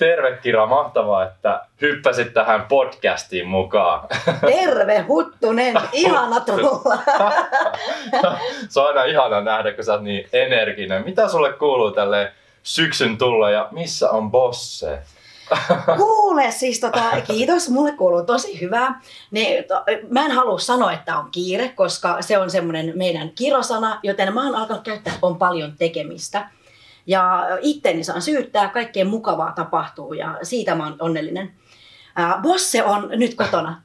Terve Kira, mahtavaa, että hyppäsit tähän podcastiin mukaan. Terve Huttunen, ihana tulla. Se on aina ihana nähdä, kun sä oot niin energinen. Mitä sulle kuuluu tälle syksyn tulla ja missä on Bosse? Kuule siis kiitos, mulle kuuluu tosi hyvää. Mä en halua sanoa, että on kiire, koska se on semmoinen meidän kirosana, joten mä oon alkanut käyttää, on paljon tekemistä. Ja itteni saan syyttää, kaikkea mukavaa tapahtuu ja siitä mä oon onnellinen. Bosse on nyt kotona.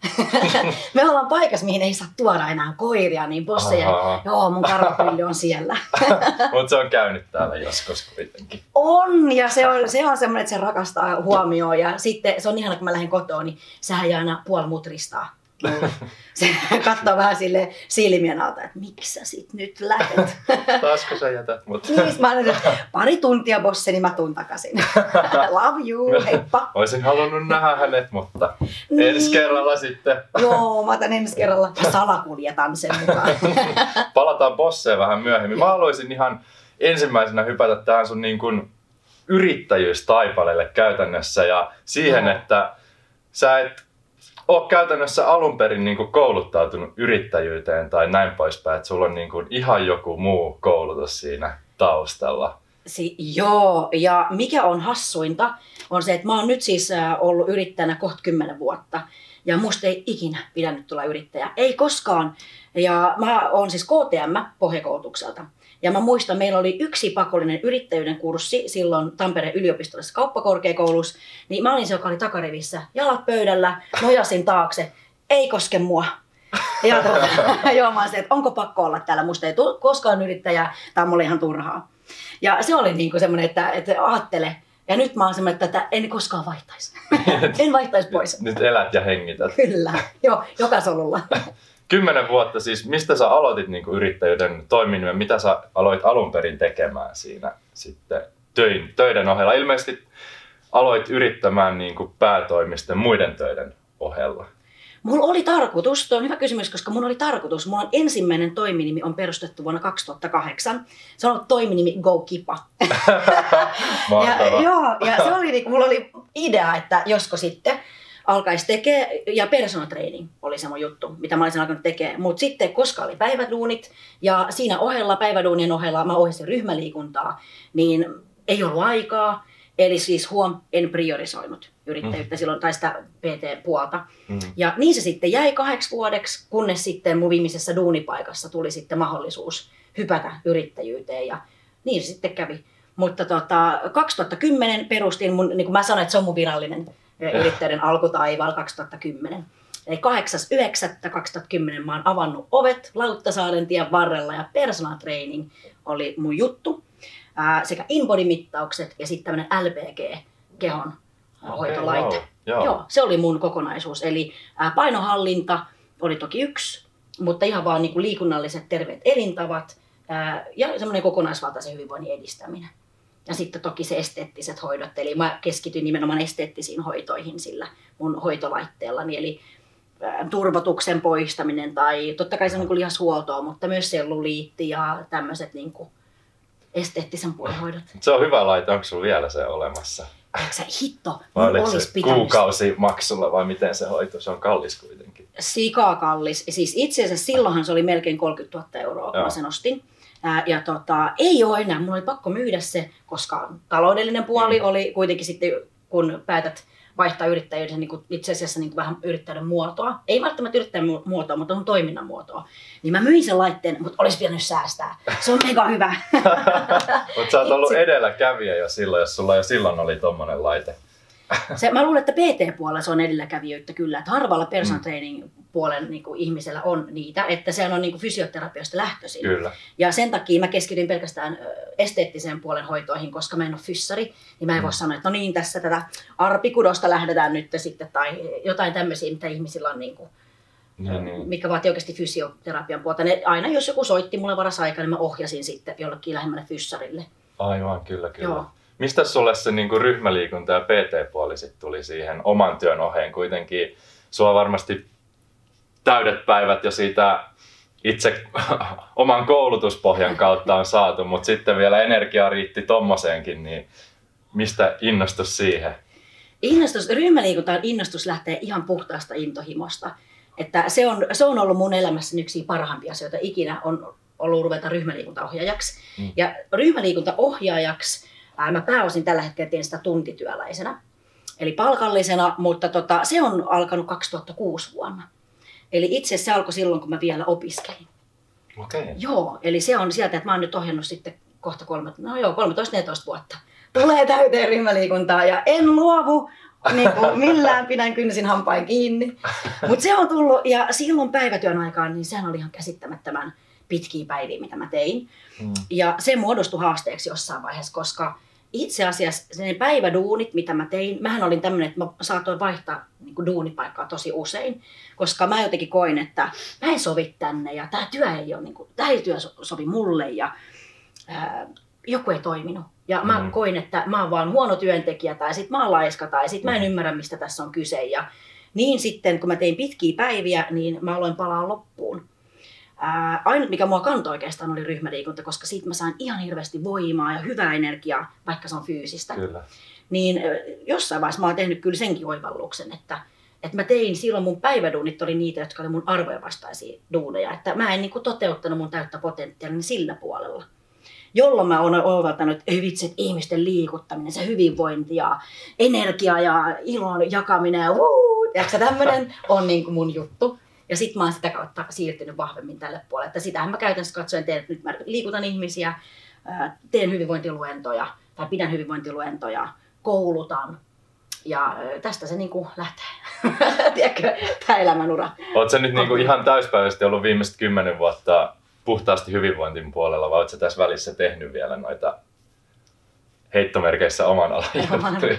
Me ollaan paikassa, mihin ei saa tuoda enää koiria, niin Bosse joo, mun karvapylly on siellä. Mutta se on käynyt täällä joskus kuitenkin. On, ja se on semmoinen, että se rakastaa huomioon. Ja sitten se on ihana, kun mä lähden kotoa, niin sehän jää aina puolimutristaa. Se katsoo vähän sille silmien alta, että miksi sä sit nyt lähdet? Taasko sä jätät mut? Niin, mä olen pari tuntia Bosse, niin mä tuun takaisin. Love you, heippa. Olisin halunnut nähdä hänet, mutta ensi kerralla sitten. Joo, mä otan ensi kerralla. Mä salakuljetan sen mukaan. Palataan Bosseen vähän myöhemmin. Mä haluaisin ihan ensimmäisenä hypätä tähän sun niin kuin yrittäjyystaipaleelle käytännössä ja siihen, että sä et ole käytännössä alun perin niin kuin kouluttautunut yrittäjyyteen tai näin poispäin, että sulla on niin kuin ihan joku muu koulutus siinä taustalla. Joo, ja mikä on hassuinta on se, että mä oon nyt siis ollut yrittäjänä kohta 10 vuotta ja musta ei ikinä pidänyt tulla yrittäjä, ei koskaan. Ja mä oon siis KTM pohjakoulutukselta. Ja mä muistan, meillä oli yksi pakollinen yrittäjyyden kurssi silloin Tampereen yliopistollisessa kauppakorkeakoulussa. Niin mä olin se, joka oli takarivissä, jalat pöydällä, nojasin taakse, ei koske mua. Ja joo, mä olisin, että onko pakko olla täällä, musta ei tule koskaan yrittäjää, tää on mulle ihan turhaa. Ja se oli niinku semmoinen, että ajattele. Ja nyt mä oon semmoinen, että en koskaan vaihtaisi. En vaihtaisi pois. Nyt elät ja hengität. Kyllä, joo, joka solulla. 10 vuotta siis, mistä sä aloitit niin kuin yrittäjyyden toiminnan ja mitä sä aloit alun perin tekemään siinä sitten töiden ohella? Ilmeisesti aloit yrittämään niin kuin päätoimisten muiden töiden ohella. Mulla oli tarkoitus, tuo on hyvä kysymys, koska mulla oli tarkoitus. Mulla on ensimmäinen toiminimi on perustettu vuonna 2008. Se on ollut toiminimi Go Kipa. ja se oli, mulla oli idea, että josko sitten alkaisi tekemään, ja personal training oli se mun juttu, mitä mä olisin alkanut tekemään. Mutta sitten, koska oli päiväduunit, ja siinä ohella, päiväduunien ohella, mä ohjasin ryhmäliikuntaa, niin ei ollut aikaa. Eli siis en priorisoinut yrittäjyyttä silloin, tai sitä PT-puolta. Ja niin se sitten jäi 8 vuodeksi, kunnes sitten mun viimeisessä duunipaikassa tuli sitten mahdollisuus hypätä yrittäjyyteen, ja niin se sitten kävi. Mutta 2010 perustin, niin kuin mä sanoin, että se on mun virallinen yrittäjyyden alkutaivaalla 2010. Eli 8.9.2010 mä oon avannut ovet Lauttasaaren tien varrella ja personal training oli mun juttu. Sekä InBody-mittaukset ja sitten tämmöinen LPG-kehon hoitolaite. Wow. Joo, se oli mun kokonaisuus. Eli painohallinta oli toki yksi, mutta ihan vaan niinku liikunnalliset terveet elintavat ja semmoinen kokonaisvaltaisen hyvinvoinnin edistäminen. Ja sitten toki se esteettiset hoidot, eli mä keskityin nimenomaan esteettisiin hoitoihin sillä mun hoitolaitteellani, eli turvotuksen poistaminen tai totta kai se on niin kuin lihashuoltoa, mutta myös selluliitti ja tämmöiset niin kuin esteettisen puolen hoidot. Se on hyvä laite, onko sulla vielä se olemassa? Hitto, vai oliko se kuukausimaksulla vai miten se hoito? Se on kallis kuitenkin. Sikakallis. Siis itse asiassa silloinhan se oli melkein 30 000 euroa, kun mä sen ostin. Ja ei ole enää, mulla oli pakko myydä se, koska taloudellinen puoli oli kuitenkin sitten, kun päätät vaihtaa yrittäjyyden niin itse asiassa niin vähän yrittäjyyden muotoa. Ei välttämättä yrittäjyyden muotoa, mutta on toiminnan muotoa. Niin mä myin sen laitteen, mutta olisi pitänyt säästää. Se on mega hyvä. Mutta sä oot ollut edelläkävijä jo silloin, jos sulla jo silloin oli tommonen laite. Mä luulen, että PT-puolella se on edelläkävijyyttä kyllä. Että harvalla personal training puolen niin kuin ihmisellä on niitä, että se on niin kuin fysioterapiasta lähtöisin. Kyllä. Ja sen takia mä keskityin pelkästään esteettisen puolen hoitoihin, koska mä en ole fyssari, niin mä en voi sanoa, että no niin, tässä tätä arpikudosta lähdetään nyt sitten, tai jotain tämmöisiä, mitä ihmisillä on, niin kuin, mikä vaatii oikeasti fysioterapian puolta. Aina jos joku soitti mulle varas aikaa, niin mä ohjasin sitten jollekin lähemmälle fyssarille. Aivan, kyllä. Joo. Mistä sulle se niin kuin ryhmäliikunta ja PT-puoli sit tuli siihen oman työn oheen? Kuitenkin sulla varmasti täydet päivät jo siitä itse oman koulutuspohjan kautta on saatu, mutta sitten vielä energiaa riitti tommoseenkin, niin mistä innostus siihen? Ryhmäliikuntaan innostus lähtee ihan puhtaasta intohimosta. Että se on ollut mun elämässäni yksi parhaimpia asioita ikinä on ollut ruveta ryhmäliikuntaohjaajaksi. Ja ryhmäliikuntaohjaajaksi mä pääosin tällä hetkellä teen sitä tuntityöläisenä, eli palkallisena, mutta se on alkanut 2006 vuonna. Eli itse asiassa se alkoi silloin, kun mä vielä opiskelin. Okei. Joo, eli se on sieltä, että mä oon nyt ohjannut sitten kohta 13-14 vuotta. Tulee täyteen ryhmäliikuntaa ja en luovu niin kuin millään, pidän kynsin hampain kiinni. Mutta se on tullut, ja silloin päivätyön aikaan, niin sehän oli ihan käsittämättömän pitkiä päiviä, mitä mä tein. Ja se muodostui haasteeksi jossain vaiheessa, koska itse asiassa ne päiväduunit, mitä mä tein, mähän olin tämmöinen, että mä saatoin vaihtaa niin kuin duunipaikkaa tosi usein, koska mä jotenkin koin, että mä en sovi tänne ja tää työ ei ole, niin kuin, tää ei työ sovi mulle ja joku ei toiminut. Ja mä koin, että mä oon vaan huono työntekijä tai sit mä oon laiska tai sit mä en ymmärrä, mistä tässä on kyse. Ja niin sitten, kun mä tein pitkiä päiviä, niin mä aloin palaa loppuun. Ainut, mikä mua kantoi oikeastaan, oli ryhmäliikunta, koska siitä mä sain ihan hirveästi voimaa ja hyvää energiaa, vaikka se on fyysistä. Kyllä. Niin jossain vaiheessa mä oon tehnyt kyllä senkin oivalluksen, että mä tein silloin mun päiväduunit oli niitä, jotka oli mun arvojen vastaisia duuneja. Että mä en niin kuin toteuttanut mun täyttä potentiaalia sillä puolella. Jolloin mä oon oivaltanut, että vitsi, ihmisten liikuttaminen, se hyvinvointi ja energia ja ilon jakaminen ja tämmöinen on niin kuin mun juttu. Ja sit mä oon sitä kautta siirtynyt vahvemmin tälle puolelle. Että sitähän mä käytännössä katsoen teen, että nyt mä liikutan ihmisiä, teen hyvinvointiluentoja tai pidän hyvinvointiluentoja, koulutan. Ja tästä se niin kuin lähtee. Tiedätkö, tää elämänura. Oot sä nyt niin kuin ihan täyspäiväisesti ollut viimeiset 10 vuotta puhtaasti hyvinvointin puolella, vai oot sä tässä välissä tehnyt vielä noita heittomerkeissä oman alan juttuja?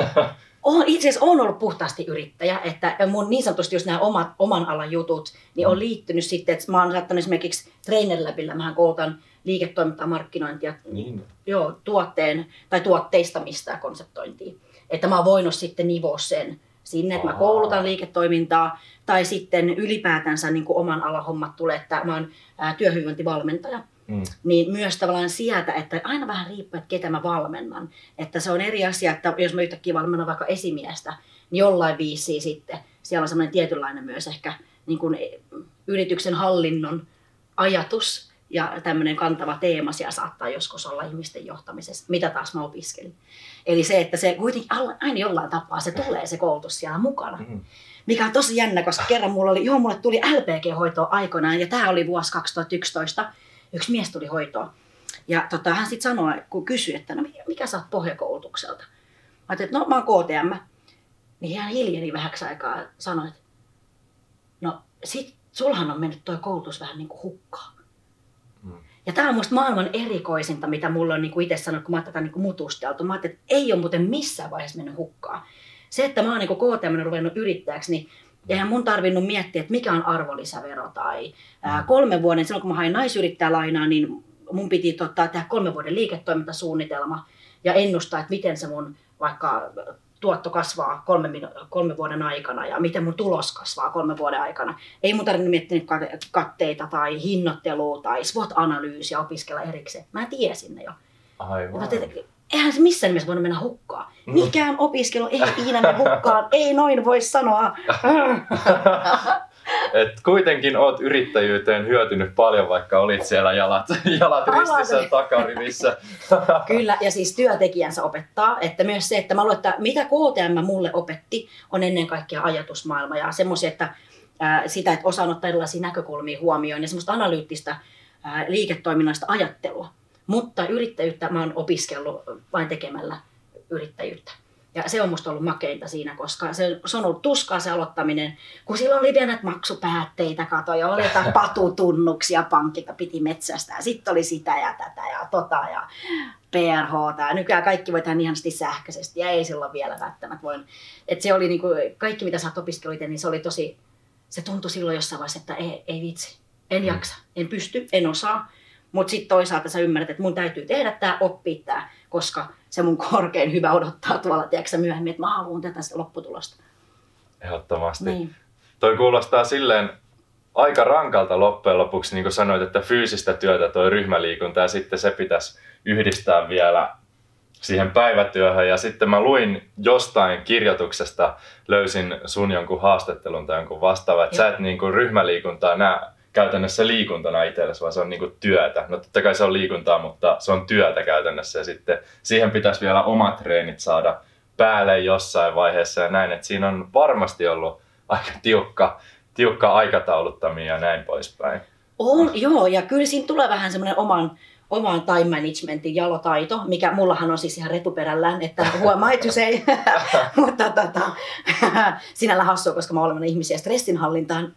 Itse asiassa olen ollut puhtaasti yrittäjä, että mun niin sanotusti just nämä oman alan jutut, niin on liittynyt sitten, että mä oon saattanut esimerkiksi Trainer Labilla, mähän koulutan liiketoimintaa, markkinointia, tuotteen tai tuotteistamista ja konseptointia. Että mä oon voinut sitten nivoa sen sinne, että mä koulutan liiketoimintaa tai sitten ylipäätänsä niin kuin oman alan hommat tulee, että mä oon työhyvinvointivalmentaja. Niin myös tavallaan sieltä, että aina vähän riippuu, että ketä mä valmennan. Että se on eri asia, että jos mä yhtäkkiä valmennan vaikka esimiestä, niin jollain viisiin sitten siellä on sellainen tietynlainen myös ehkä niin kuin yrityksen hallinnon ajatus ja tämmöinen kantava teema siellä saattaa joskus olla ihmisten johtamisessa, mitä taas mä opiskelin. Eli se, että se kuitenkin aina jollain tapaa se tulee se koulutus siellä mukana. Mikä on tosi jännä, koska kerran mulle tuli LPG-hoitoa aikoinaan ja tämä oli vuosi 2011. Yksi mies tuli hoitoon ja hän sitten sanoi, kun kysyi, että no mikä sä oot pohjakoulutukselta? Mä ajattelin, että no mä oon KTM. Niin hän hiljeni vähäksi aikaa ja sanoi, että no sit sulhan on mennyt toi koulutus vähän niin kuin hukkaan. Ja tää on musta maailman erikoisinta, mitä mulla on niin itse sanonut, kun mä oon tätä niin mutusteltu. Mä ajattelin, että ei ole muuten missään vaiheessa mennyt hukkaan. Se, että mä oon niin KTM ruvennut yrittäjäksi, niin eihän mun tarvinnut miettiä, että mikä on arvonlisävero tai 3 vuoden, silloin kun mä hain naisyrittäjälainaa, niin mun piti tehdä 3 vuoden liiketoimintasuunnitelma ja ennustaa, että miten se mun vaikka tuotto kasvaa 3 vuoden aikana ja miten mun tulos kasvaa 3 vuoden aikana. Ei mun tarvinnut miettiä katteita tai hinnoittelua tai SWOT-analyysiä opiskella erikseen. Mä tiesin ne jo. Aivan. Eihän se missään nimessä voinut mennä hukkaan. Mikään opiskelu ei ikinä mene hukkaan, ei noin voi sanoa. Et kuitenkin oot yrittäjyyteen hyötynyt paljon, vaikka olit siellä jalat ristissä takarivissä. Kyllä, ja siis työtekijänsä opettaa, että myös se, että mä luulen, että mitä KTM mulle opetti, on ennen kaikkea ajatusmaailma ja semmoisia, että sitä, että osaan ottaa erilaisia näkökulmia huomioon ja semmoista analyyttistä liiketoiminnallista ajattelua. Mutta yrittäjyyttä mä oon opiskellut vain tekemällä yrittäjyyttä. Ja se on musta ollut makeinta siinä, koska se on ollut tuskaa se aloittaminen, kun silloin oli vielä näitä maksupäätteitä, ja oli jotain patutunnuksia pankilta, piti metsästää. Sitten oli sitä ja tätä ja tota ja PRH:ta. Ja nykyään kaikki voi tehdä ihanasti sähköisesti ja ei silloin vielä välttämättä voin. Et se oli niinku, kaikki mitä sä oot opiskellut, niin se oli tosi, se tuntui silloin jossain vaiheessa, että ei vitsi, en jaksa, en pysty, en osaa. Mutta sitten toisaalta sä ymmärrät, että mun täytyy tehdä tämä, oppia tämä, koska se mun korkein hyvä odottaa tuolla, tiedätkö myöhemmin, että mä haluan tätä lopputulosta. Ehdottomasti. Niin. Toi kuulostaa silleen aika rankalta loppujen lopuksi, niin kuin sanoit, että fyysistä työtä toi ryhmäliikunta ja sitten se pitäisi yhdistää vielä siihen päivätyöhön. Ja sitten mä luin jostain kirjoituksesta, löysin sun jonkun haastattelun tai jonkun vastaavan, että sä et niin kuin ryhmäliikuntaa näe käytännössä liikuntana itsellesi, vaan se on niin kuin työtä. No totta kai se on liikuntaa, mutta se on työtä käytännössä ja sitten siihen pitäisi vielä omat treenit saada päälle jossain vaiheessa ja näin, että siinä on varmasti ollut aika tiukka aikatauluttaminen ja näin poispäin. On, joo, ja kyllä siinä tulee vähän semmoinen oman time managementin jalotaito, mikä mullahan on siis ihan retuperällään, että huomaa, että ei, mutta sinällä hassua, koska mä olen ihmisiä stressinhallintaan.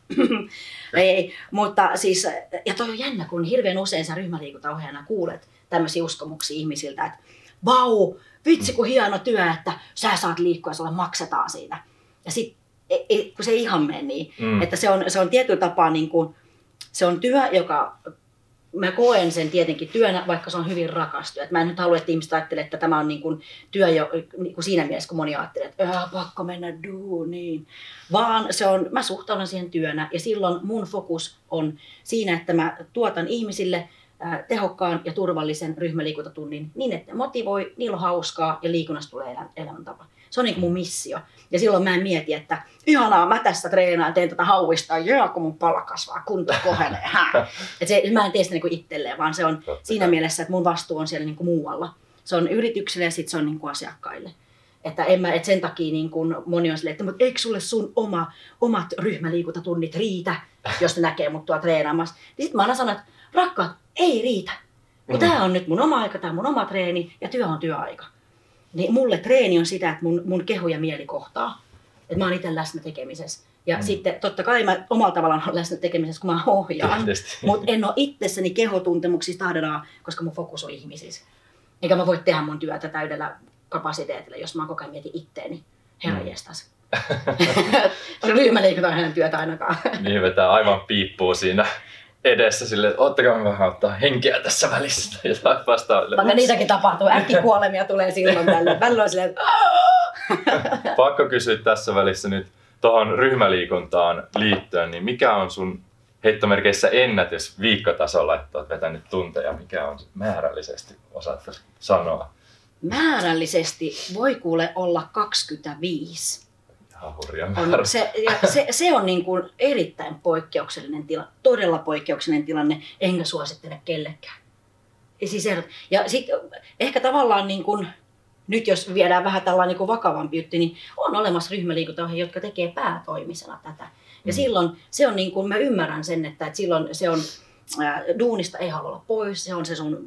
ei, mutta siis, ja toi on jännä, kun hirveän usein sä ryhmäliikuntaohjaajana kuulet tämmöisiä uskomuksia ihmisiltä, että vau, vitsi kun hieno työ, että sä saat liikkua ja sulle maksetaan siitä. Ja sit, kun se ei ihan mene niin, että se on tietyllä tapaa niin kuin, se on työ, joka mä koen sen tietenkin työnä, vaikka se on hyvin rakas työ. Mä en nyt halua, että ihmiset ajattelee, että tämä on niin kuin työ jo niin kuin siinä mielessä, kun moni ajattelee, että pakko mennä duuniin. Vaan mä suhtaudun siihen työnä ja silloin mun fokus on siinä, että mä tuotan ihmisille tehokkaan ja turvallisen ryhmäliikuntatunnin niin, että motivoi, niillä on hauskaa ja liikunnasta tulee elämäntapa. Se on niin kuin mun missio. Ja silloin mä en mieti, että ihanaa, mä tässä treenaan, teen tätä hauista, kun mun pala kasvaa, kunto kohenee. Mä en tee sitä niin kuin itselleen, vaan se on siinä mielessä, että mun vastuu on siellä niin kuin muualla. Se on yrityksille ja sitten se on niin kuin asiakkaille. Että sen takia niin kuin moni on silleen, että mutta eikö sulle sun omat ryhmäliikuntatunnit riitä, jos ne näkee mut tuolla treenaamassa. Niin sitten mä aina sanon, että rakkaat, ei riitä. Kun tää on nyt mun oma aika, tää on mun oma treeni ja työ on työaika. Niin mulle treeni on sitä, että mun keho ja mieli kohtaa. Että mä oon itse läsnä tekemisessä. Ja sitten totta kai mä omalla tavallaan olen läsnä tekemisessä, kun mä ohjaan. Mutta en ole itsessäni kehotuntemuksissa tahdellaan, koska mun fokus on ihmisissä. Eikä mä voi tehdä mun työtä täydellä kapasiteetilla, jos mä koko ajan mietin itteeni. Herranjestas. Ryhmäliikunta on hänen työtä ainakaan. Niin vetää aivan piippuu siinä edessä silleen, että ottakaa vähän ottaa henkeä tässä välissä. Jotain vastaaville. Vaikka niitäkin tapahtuu, äkkikuolemia tulee silloin tällöin. Välillä on silleen, että pakko kysyä tässä välissä nyt tuohon ryhmäliikuntaan liittyen, niin mikä on sun heittomerkeissä ennätys viikkotasolla, että olet vetänyt tunteja? Mikä on määrällisesti, osaatko sanoa? Määrällisesti voi kuule olla 25. Ihan hurja määrä. Se on niin kuin erittäin poikkeuksellinen tilanne, todella poikkeuksellinen tilanne, enkä suosittele kellekään. Ja sitten ehkä tavallaan niin kuin, nyt jos viedään vähän tällainen niin vakavampi juttu, niin on olemassa ryhmäliikuntaohjaajia, jotka tekee päätoimisena tätä. Ja silloin se on niin kuin, mä ymmärrän sen, että silloin se on, duunista ei halua olla pois, se on se sun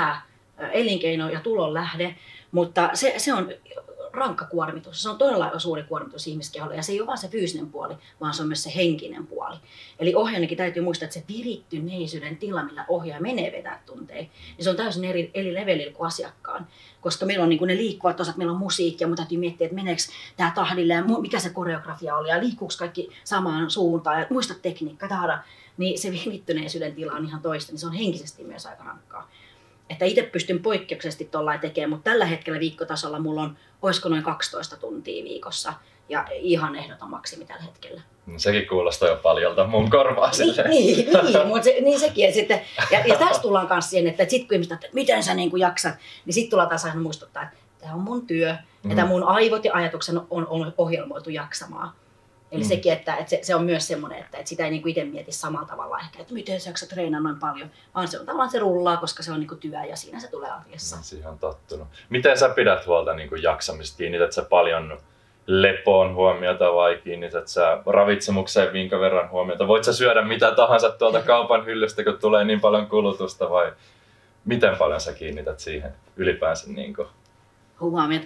pääelinkeino ja tulonlähde, mutta se on rankka kuormitus. Se on todella suuri kuormitus ihmiskeholle ja se ei ole vain se fyysinen puoli, vaan se on myös se henkinen puoli. Eli ohjaajankin täytyy muistaa, että se virittyneisyyden tila, millä ohjaaja menee vetää tunteja, niin se on täysin eri levelillä kuin asiakkaan. Koska meillä on niin kuin ne liikkuvat osat, meillä on musiikki ja mun täytyy miettiä, että meneekö tämä tahdille ja mikä se koreografia oli ja liikkuuko kaikki samaan suuntaan ja muista tekniikka, niin se virittyneisyyden tila on ihan toista, niin se on henkisesti myös aika rankkaa. Että itse pystyn poikkeuksellisesti tuollain tekemään, mutta tällä hetkellä viikkotasolla mulla on, olisiko noin 12 tuntia viikossa ja ihan ehdoton maksimi tällä hetkellä. Sekin kuulostaa jo paljolta mun korvaa silleen. Niin, mutta niin sekin. Ja, sitten, ja tässä tullaan myös siihen, että sit kun ihmiset että miten sä niin kuin jaksat, niin sitten tullaan taas aina muistuttaa, että tämä on mun työ ja tämä mun aivot ja ajatukset on ohjelmoitu jaksamaan. Eli sekin, että se on myös semmoinen, että sitä ei niinku itse mieti samalla tavalla ehkä, että miten sä jaksat treenaa noin paljon, vaan se on tavallaan se rullaa, koska se on niinku työ ja siinä se tulee arjessa. Siihen on tottunut. Miten sä pidät huolta niinku jaksamista? Kiinnität sä paljon lepoon huomiota vai kiinnität sä ravitsemukseen minkä verran huomiota? Voit sä syödä mitä tahansa tuolta kaupan hyllystä, kun tulee niin paljon kulutusta vai miten paljon sä kiinnität siihen ylipäänsä? Niinku? Huomiot.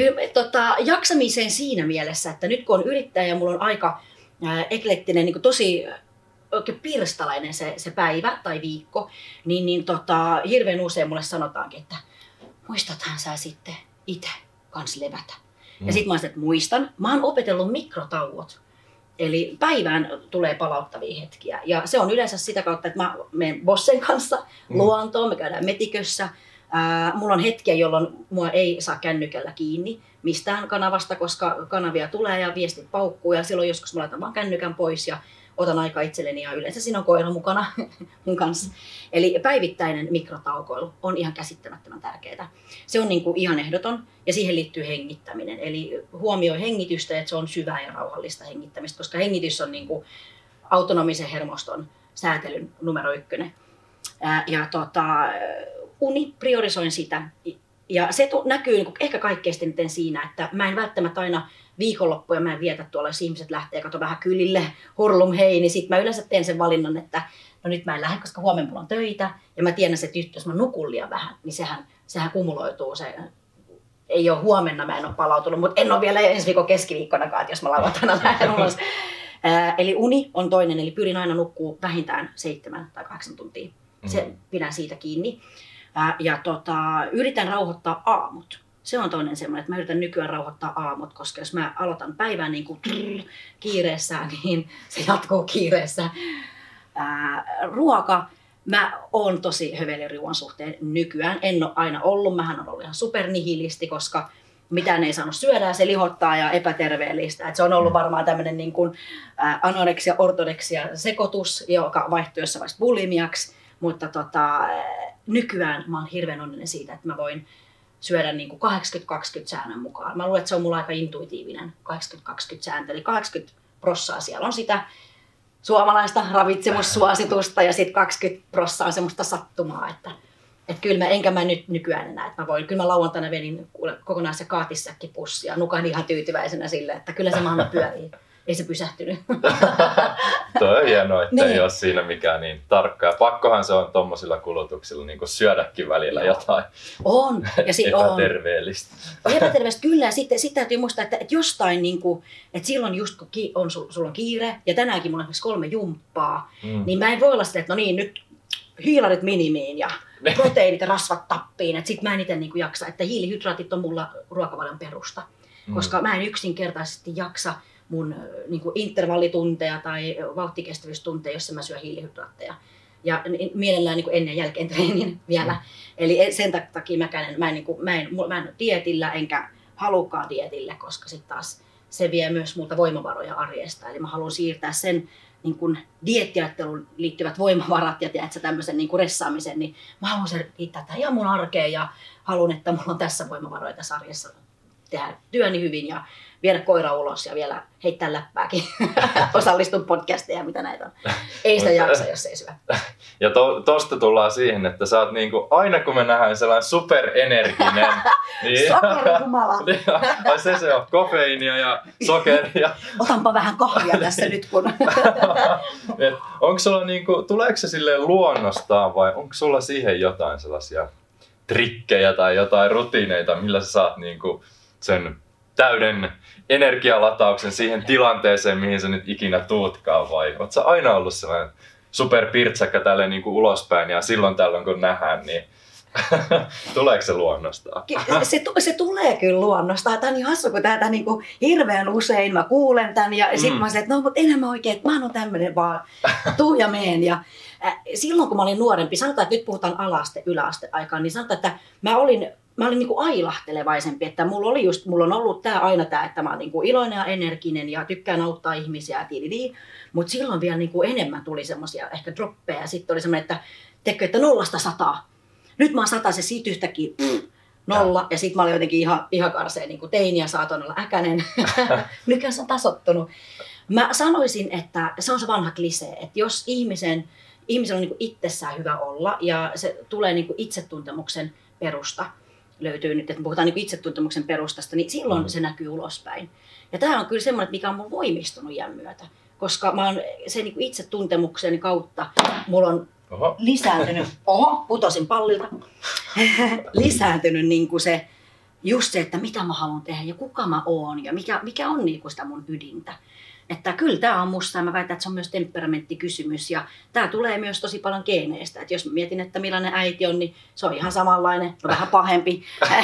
Kyllä jaksamiseen siinä mielessä, että nyt kun on yrittäjä ja mulla on aika eklektinen, niin tosi oikein pirstalainen se päivä tai viikko, niin hirveän usein mulle sanotaankin, että muistathan sä sitten itse kans levätä. Ja sit mä oon että muistan. Mä oon opetellut mikrotauot. Eli päivään tulee palauttavia hetkiä. Ja se on yleensä sitä kautta, että mä menen bossen kanssa luontoon, me käydään metikössä. Mulla on hetkiä, jolloin mua ei saa kännykällä kiinni mistään kanavasta, koska kanavia tulee ja viestit paukkuu. Ja silloin joskus mä laitan vaan kännykän pois ja otan aikaa itselleni ja yleensä siinä on koira mukana mun kanssa. Eli päivittäinen mikrotaukoilu on ihan käsittämättömän tärkeää. Se on niin kuin ihan ehdoton ja siihen liittyy hengittäminen. Eli huomioi hengitystä, että se on syvää ja rauhallista hengittämistä, koska hengitys on niin kuin autonomisen hermoston säätelyn numero 1. Uni, priorisoin sitä. Ja se näkyy niin ehkä kaikkein eniten siinä, että mä en välttämättä aina viikonloppuja mä en vietä tuolla, jos ihmiset lähtee vähän kylille, hurlum hei, niin sit mä yleensä teen sen valinnan, että no nyt mä en lähde, koska huomenna mulla on töitä. Ja mä tiedän, että jos mä nukun liian vähän, niin sehän kumuloituu. Ei ole huomenna, mä en ole palautunut, mutta en ole vielä ensi viikon keskiviikkonakaan, että jos mä lauantaina lähden ulos. Eli uni on toinen, eli pyrin aina nukkuu vähintään 7 tai 8 tuntia. Pidän siitä kiinni. Yritän rauhoittaa aamut. Se on toinen semmoinen, että mä yritän nykyään rauhoittaa aamut, koska jos mä aloitan päivän niin kuin kiireessä, niin se jatkuu kiireessä. Ruoka. Mä oon tosi höveli ruoan suhteen nykyään. En ole aina ollut. Mähän on ollut ihan supernihilisti, koska mitään ei saanut syödä ja se lihottaa ja epäterveellistä. Et se on ollut varmaan tämmöinen niin kuin anoreksia-ortodeksia sekoitus, joka vaihtui jossain vaiheessa bulimiaksi. Mutta nykyään mä oon hirveän onnellinen siitä, että mä voin syödä niin kuin 80-20 säännön mukaan. Mä luulen, että se on mulla aika intuitiivinen 80-20 sääntö. Eli 80% siellä on sitä suomalaista ravitsemussuositusta ja sitten 20% on semmoista sattumaa, että kyllä enkä mä nyt nykyään enää, että kyllä mä lauantaina vedin kokonaan se kaatissäkkipussi ja nukahdin ihan tyytyväisenä sille, että kyllä se maailma pyörii. Ei se pysähtynyt. Toi on hienoa, että niin. Ei ole siinä mikään niin tarkka. Ja pakkohan se on tommosilla kulutuksilla niin kuin syödäkin välillä jotain on. Ja epäterveellistä. Epäterveellistä kyllä. Ja sitten täytyy muistaa, että jostain, niin kuin, että silloin just kun sulla on kiire, ja tänäänkin mulla on esimerkiksi 3 jumppaa, niin mä en voi olla sitä, että no niin, nyt hiilarit minimiin ja proteiinit ja rasvat tappiin. Että sit mä en itse niin kuin jaksa, että hiilihydraatit on mulla ruokavalion perusta. Koska mä en yksinkertaisesti jaksa mun niin kuin intervallitunteja tai vauhtikestävyystunteja, jossa mä syön hiilihydraatteja. Ja mielellään niin kuin ennen ja jälkeen treenin vielä. Eli sen takia mä en ole dietillä enkä halukkaan dietille, koska sitten taas se vie myös multa voimavaroja arjesta. Eli mä haluan siirtää sen niin kuin dieettiajatteluun liittyvät voimavarat ja tämmöisen niin kuin ressaamisen, niin mä haluan sen liittää tähän ihan mun arkeen ja haluan, että mulla on tässä voimavaroja tässä arjessa tehdä työni hyvin ja viedä koira ulos ja vielä heittää läppääkin, osallistua podcastiin ja mitä näitä on. Ei sitä jaksa, jos ei syö. Ja tosta tullaan siihen, että sä oot niinku, aina kun me nähdään sellainen superenerginen, niin sokerihumala. se on kofeiinia ja sokeria. Otanpa vähän kahvia tässä nyt kun. Onko sulla niinku, tuleeko se silleen luonnostaan vai onko sulla siihen jotain sellaisia trikkejä tai jotain rutiineita, millä sä saat niinku sen täyden energialatauksen siihen tilanteeseen, mihin sä nyt ikinä tuutkaan, vai oot sä aina ollut sellainen superpirtsäkkä tälleen niin kuin ulospäin ja silloin tällöin kun nähdään, niin tuleeko se luonnostaan? Se tulee kyllä luonnostaan. Tämä on niin hassu, kun tätä niin kuin hirveän usein mä kuulen tämän ja sit mä sanon, että no mutta enhän mä oikein, että mä oon tämmönen vaan tuu ja meen. Ja silloin kun mä olin nuorempi, sanotaan, että nyt puhutaan alaste, yläaste aikaan, niin sanotaan, että mä olin niin kuin ailahtelevaisempi, että mulla on ollut aina tämä, että mä oon niin kuin iloinen ja energinen ja tykkään auttaa ihmisiä, mutta silloin vielä niin kuin enemmän tuli semmoisia ehkä droppeja ja sitten oli semmoinen, että 0–100. Nyt mä oon 100, se siitä yhtäkkiä 0 ja sitten mä olin jotenkin ihan karseen niin kuin teini ja saatoin olla äkäinen. Nykyään se on tasottunut. Mä sanoisin, että se on se vanha klisee, että jos ihmisen on niin kuin itsessään hyvä olla ja se tulee niin kuin itsetuntemuksen perusta, löytyy nyt, että puhutaan niin itsetuntemuksen perustasta, niin silloin se näkyy ulospäin. Ja tämä on kyllä semmoinen, mikä on mun voimistunut iän myötä, koska mä oon sen niin itsetuntemuksen kautta, mulla on lisääntynyt, putosin pallilta, lisääntynyt niin kuin just se, että mitä mä haluan tehdä ja kuka mä oon ja mikä on niin kuin sitä mun ydintä. Että kyllä tämä on musta ja mä väitän, että se on myös temperamenttikysymys ja tämä tulee myös tosi paljon geeneistä. Että jos mietin, että millainen äiti on, niin se on ihan samanlainen, vähän pahempi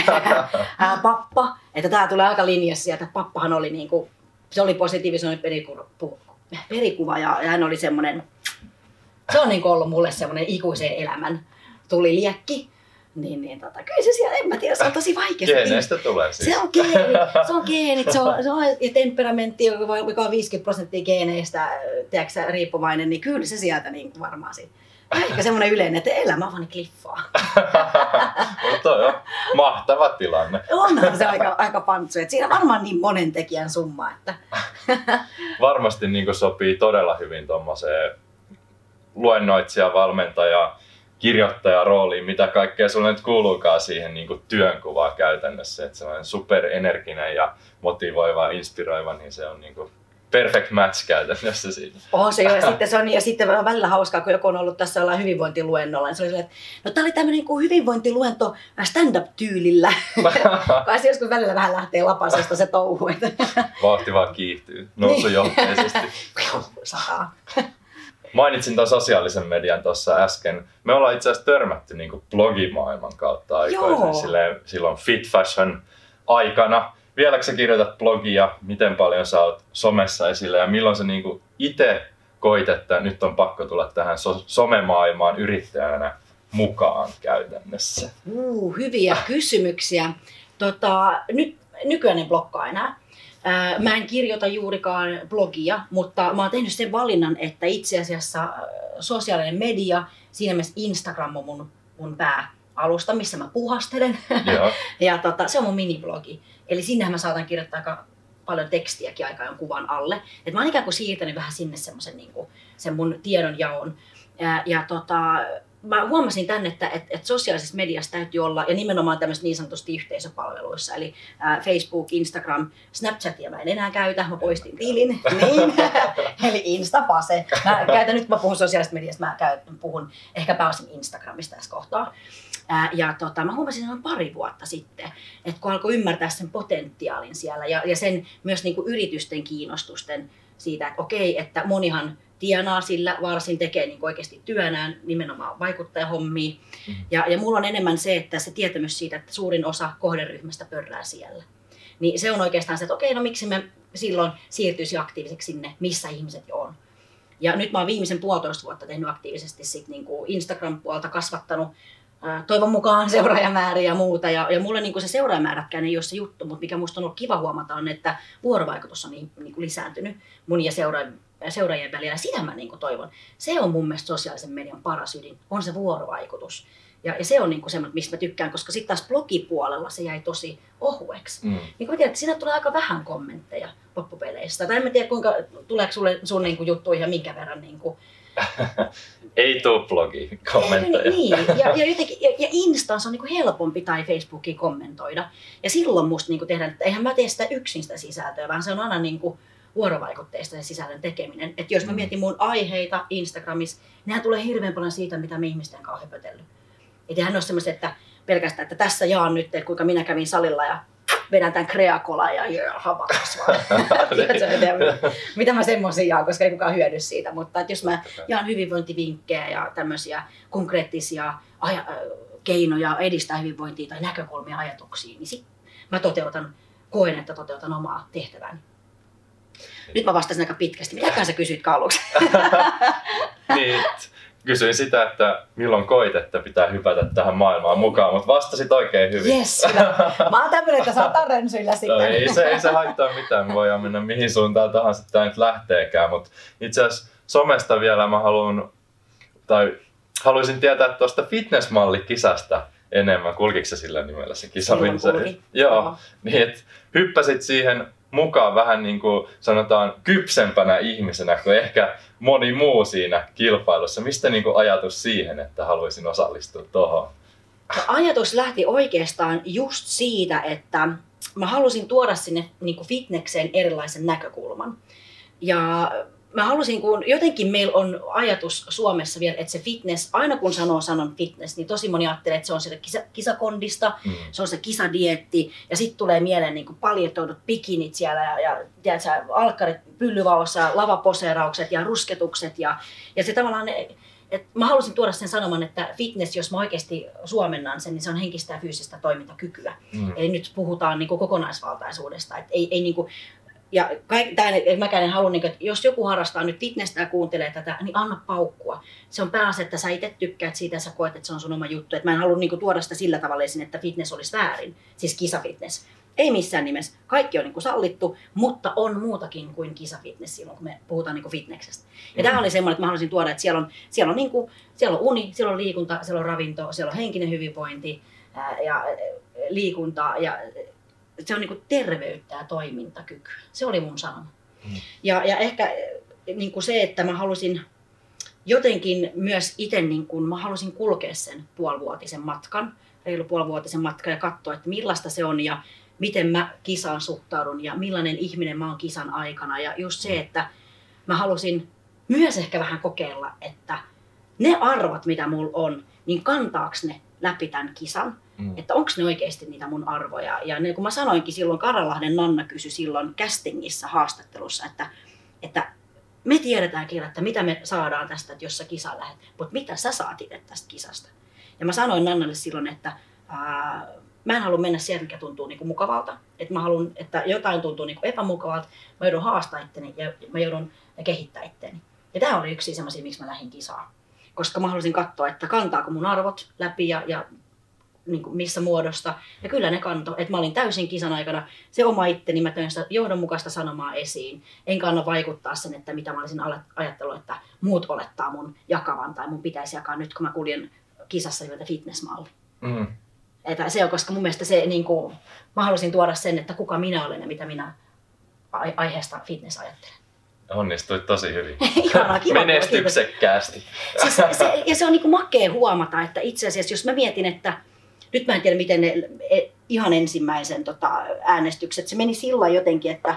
pappa. Että tämä tulee aika linjassa sieltä, että pappahan oli niinku, se oli positiivinen perikuva ja hän oli semmoinen, se on niinku ollut mulle semmoinen ikuisen elämän tuliliekki. Kyllä se siellä, en mä tiedä, se on tosi vaikea. Geeneistä tulee siis. Se on geenit, se on ja temperamentti, joka on 50% geeneistä, tiedätkö, riippuvainen, niin kyllä se sieltä niin varmaan siitä. Ehkä semmoinen yleinen, että elämä on vaan kliffaa. Toi on mahtava tilanne. Onhan se aika pantsu, että siinä on varmaan niin monen tekijän summa. Että varmasti niin sopii todella hyvin tuommoiseen luennoitsija, valmentaja, kirjoittaja rooliin, mitä kaikkea sulle nyt kuuluukaan siihen niin työnkuvaan käytännössä. Että sellainen superenerginen ja motivoiva, inspiroiva, niin se on niin perfect match käytännössä siitä. On se jo, ja sitten on välillä hauskaa, kun joku on ollut tässä jollain hyvinvointiluennolla, niin se oli silleen, että no tää oli tämmöinen niin hyvinvointiluento stand-up-tyylillä. Kai se joskus välillä vähän lähtee lapasesta se touhu. Vauhti vaan kiihtyy, nousujohteisesti. Mainitsin tuon sosiaalisen median tuossa äsken. Me ollaan itse asiassa törmätty niin blogimaailman kautta aikoihin silloin Fit Fashion aikana. Vieläkö sä kirjoitat blogia, miten paljon sä oot somessa esillä ja milloin sä niinku itse koit, että nyt on pakko tulla tähän somemaailmaan yrittäjänä mukaan käytännössä? Hyviä kysymyksiä. Nykyään en bloggaa enää. Mä en kirjoita juurikaan blogia, mutta mä oon tehnyt sen valinnan, että itse asiassa sosiaalinen media, siinä mielessä Instagram on mun pääalusta, missä mä puhastelen. Ja se on mun miniblogi. Eli sinnehän mä saatan kirjoittaa aika paljon tekstiäkin aika kuvan alle. Et mä oon ikään kuin siirtänyt vähän sinne semmoisen niinku, sen mun tiedonjaon. Mä huomasin tänne, että sosiaalisessa mediassa täytyy olla, ja nimenomaan tämmöisissä niin sanotusti yhteisöpalveluissa, eli Facebook, Instagram, Snapchatia mä en enää käytä, mä poistin tilin, niin, eli Instapase. Nyt kun mä puhun sosiaalisesta mediasta, puhun ehkä pääosin Instagramista tässä kohtaa. Mä huomasin noin pari vuotta sitten, että kun alkoi ymmärtää sen potentiaalin siellä ja sen myös niin kuin yritysten kiinnostusten siitä, että okei, että monihan tienaa sillä, varsin tekee niin oikeasti työnään nimenomaan vaikuttajahommia. Ja mulla on enemmän se, että se tietämys siitä, että suurin osa kohderyhmästä pörrää siellä. Niin se on oikeastaan se, että okei, no miksi me silloin siirtyisi aktiiviseksi sinne, missä ihmiset jo on. Ja nyt mä oon viimeisen 1,5 vuotta tehnyt aktiivisesti sit niin kuin Instagram-puolta, kasvattanut toivon mukaan seuraajamääriä ja muuta. Ja mulle niin kuin se seuraajamäärätkään ei ole se juttu, mutta mikä musta on ollut kiva huomata on, että vuorovaikutus on niin kuin lisääntynyt mun ja seuraajien välillä. Sitä mä niin kuin toivon. Se on mun mielestä sosiaalisen median paras ydin, on se vuorovaikutus. Ja se on niin kuin semmoinen, mistä mä tykkään, koska sitten taas blogipuolella se jäi tosi ohueksi. Niin kuin mä tiedän, että siinä tulee aika vähän kommentteja loppupeleistä. Tai en mä tiedä, tuleeko sulle sun niin kuin juttuihin ja minkä verran niin kuin ei tuu blogiin kommentteja. Niin. Ja Instassa on niinku helpompi tai Facebookiin kommentoida. Ja silloin musta niinku tehdään, että eihän mä tee sitä yksin sitä sisältöä, vaan se on aina niinku vuorovaikutteista se sisällön tekeminen. Että jos mä mietin mun aiheita Instagramissa, nehän tulee hirveän paljon siitä, mitä me ihmisten kanssa höpötellyt. Eihän ole semmoista, että pelkästään, että tässä jaan nyt, että kuinka minä kävin salilla ja vedän tämän kreakola ja hava kasvaa. Mitä mä semmoisia jaan, koska ei kukaan hyödy siitä. Mutta että jos mä jaan hyvinvointivinkkejä ja tämmöisiä konkreettisia keinoja edistää hyvinvointia tai näkökulmia ajatuksia, niin sit mä koen, että toteutan omaa tehtäväni. Nyt mä vastasin aika pitkästi. Mitäkään sä kysyit aluksi? Niin, kysyin sitä, että milloin koit, että pitää hypätä tähän maailmaan mukaan, mutta vastasit oikein hyvin. Jes, mä oon tämmönen, että sä oot rönsyillä sitten. No, ei se haittaa mitään, me voidaan mennä mihin suuntaan tahansa tämä nyt lähteekään, mutta itse asiassa somesta vielä mä haluaisin tietää tuosta fitnessmallikisasta enemmän. Kulkiko se sillä nimellä se kisa? Joo, niin että hyppäsit siihen mukaan vähän niin kuin sanotaan kypsempänä ihmisenä kuin ehkä moni muu siinä kilpailussa. Mistä niin kuin ajatus siihen, että haluaisin osallistua tuohon? No, ajatus lähti oikeastaan just siitä, että mä halusin tuoda sinne niin kuin fitnekseen erilaisen näkökulman. Ja mä halusin, kun jotenkin meillä on ajatus Suomessa vielä, että se fitness, aina kun sanon fitness, niin tosi moni ajattelee, että se on sitä kisakondista, se on se kisadieetti, ja sitten tulee mieleen niin kuin paljettoudut bikinit siellä, ja tiedätkö, alkkarit pyllyvaossa, lavaposeeraukset ja rusketukset, ja se tavallaan, että mä halusin tuoda sen sanoman, että fitness, jos mä oikeasti suomennan sen, niin se on henkistä ja fyysistä toimintakykyä. Eli nyt puhutaan niin kuin kokonaisvaltaisuudesta, että ei niin kuin, ja mäkään en halua, niin että jos joku harrastaa nyt fitnessä ja kuuntelee tätä, niin anna paukkua. Se on pääasia, että sä itse tykkäät siitä ja sä koet, että se on sun oma juttu. Et mä en halua niin tuoda sitä sillä tavalla esiin, että fitness olisi väärin, siis kisafitness. Ei missään nimessä. Kaikki on niin kuin sallittu, mutta on muutakin kuin kisafitness silloin, kun me puhutaan niin kuin fitneksestä. Ja tämä oli semmoinen, että mä haluaisin tuoda, että siellä on uni, siellä on liikunta, siellä on ravinto, siellä on henkinen hyvinvointi ja liikunta ja se on niin kuin terveyttä ja toimintakykyä. Se oli mun sanoma. Ja ehkä niin kuin se, että mä halusin jotenkin myös itse, niin kuin, mä halusin kulkea sen reilu puolivuotisen matkan ja katsoa, että millaista se on ja miten mä kisaan suhtaudun ja millainen ihminen mä oon kisan aikana. Ja just se, että mä halusin myös ehkä vähän kokeilla, että ne arvot, mitä mulla on, niin kantaaks ne läpi tämän kisan? Että onko ne oikeasti niitä mun arvoja. Ja niin kuin mä sanoinkin silloin, Karalahden Nanna kysyi silloin castingissa haastattelussa, että me tiedetään kyllä, että mitä me saadaan tästä, että jos sä kisaan lähdet, mutta mitä sä saat itse tästä kisasta? Ja mä sanoin Nannalle silloin, että mä en halua mennä sieltä, mikä tuntuu niin kuin mukavalta. Että mä haluan, että jotain tuntuu niin kuin epämukavalta, mä joudun haastaa itteni ja mä joudun kehittää itteni. Ja tämä oli yksi semmoisia, miksi mä lähdin kisaan. Koska mä halusin katsoa, että kantaako mun arvot läpi ja niin kuin missä muodosta. Ja kyllä ne kantoi, että mä olin täysin kisan aikana se oma itteni, mä töin sitä johdonmukaista sanomaa esiin. Enkä anna vaikuttaa sen, että mitä mä olisin ajatellut, että muut olettaa mun jakavan tai mun pitäisi jakaa nyt, kun mä kuljen kisassa joita fitnessmalli. Että se on, koska mun mielestä se, niin kuin, mä halusin tuoda sen, että kuka minä olen ja mitä minä aiheesta fitness ajattelen. Onnistuit tosi hyvin. Ihanaa, kiva. Menestyksekkäästi. Ja se on niin kuin makea huomata, että itse asiassa jos mä mietin, että nyt mä en tiedä miten ne ihan ensimmäisen äänestykset, se meni sillä jotenkin, että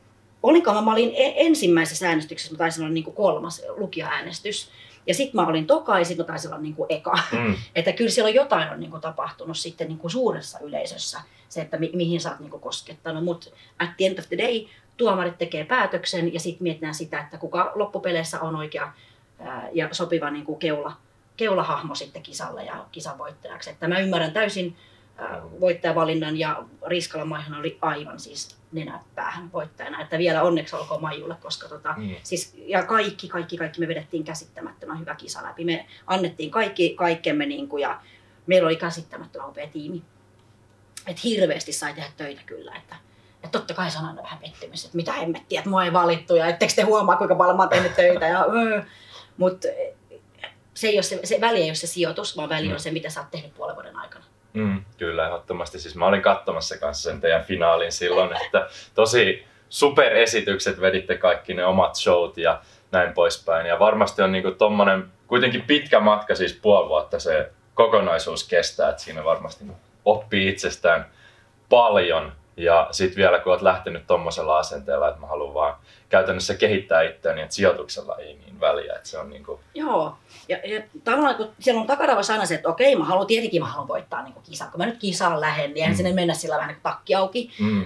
mä olin ensimmäisessä äänestyksessä, mä taisin olla niin kuin 3. lukija-äänestys. Ja sitten mä olin toka ja sitten mä taisin olla niin kuin eka. Että kyllä siellä on jotain on niin kuin tapahtunut sitten niin kuin suuressa yleisössä, se, että mihin sä oot niin kuin koskettanut. Mutta at the end of the day tuomarit tekee päätöksen ja sitten mietitään sitä, että kuka loppupeleissä on oikea ja sopiva niin kuin keulahahmo sitten kisalle ja kisan voittajaksi. Että mä ymmärrän täysin voittajavalinnan ja Riiskalan Maihan oli aivan siis nenäpäähän voittajana. Että vielä onneksi olkoon Maijulle, koska siis, ja kaikki me vedettiin käsittämättömän hyvä kisa läpi. Me annettiin kaikkemme niin kuin, ja meillä oli käsittämättömän upea tiimi. Että hirveästi sai tehdä töitä kyllä. Että totta kai se on aina vähän pettymys, että mitä hemmettiä, että mua ei valittu ja etteikö te huomaa kuinka paljon mä oon tehnyt töitä. Mutta se ei ole se väli ei ole se sijoitus, vaan väli on se, mitä sä oot tehnyt puolen vuoden aikana. Kyllä, ehdottomasti. Siis mä olin katsomassa kanssa sen teidän finaalin silloin, että tosi superesitykset veditte kaikki ne omat showt ja näin poispäin. Ja varmasti on niinku tommonen kuitenkin pitkä matka, siis puoli vuotta se kokonaisuus kestää, että siinä varmasti oppii itsestään paljon. Ja sit vielä kun oot lähtenyt tommosella asenteella, että mä haluan vaan käytännössä kehittää itseäni, että sijoituksella ei niin väliä, että se on niinku... Joo, ja tavallaan kun siellä on takaraivossa aina se, että okei, mä haluan voittaa niin kisaa. Kun mä nyt kisaan lähden, niin eihän sinne mennä sillä vähän niin kuin takki auki.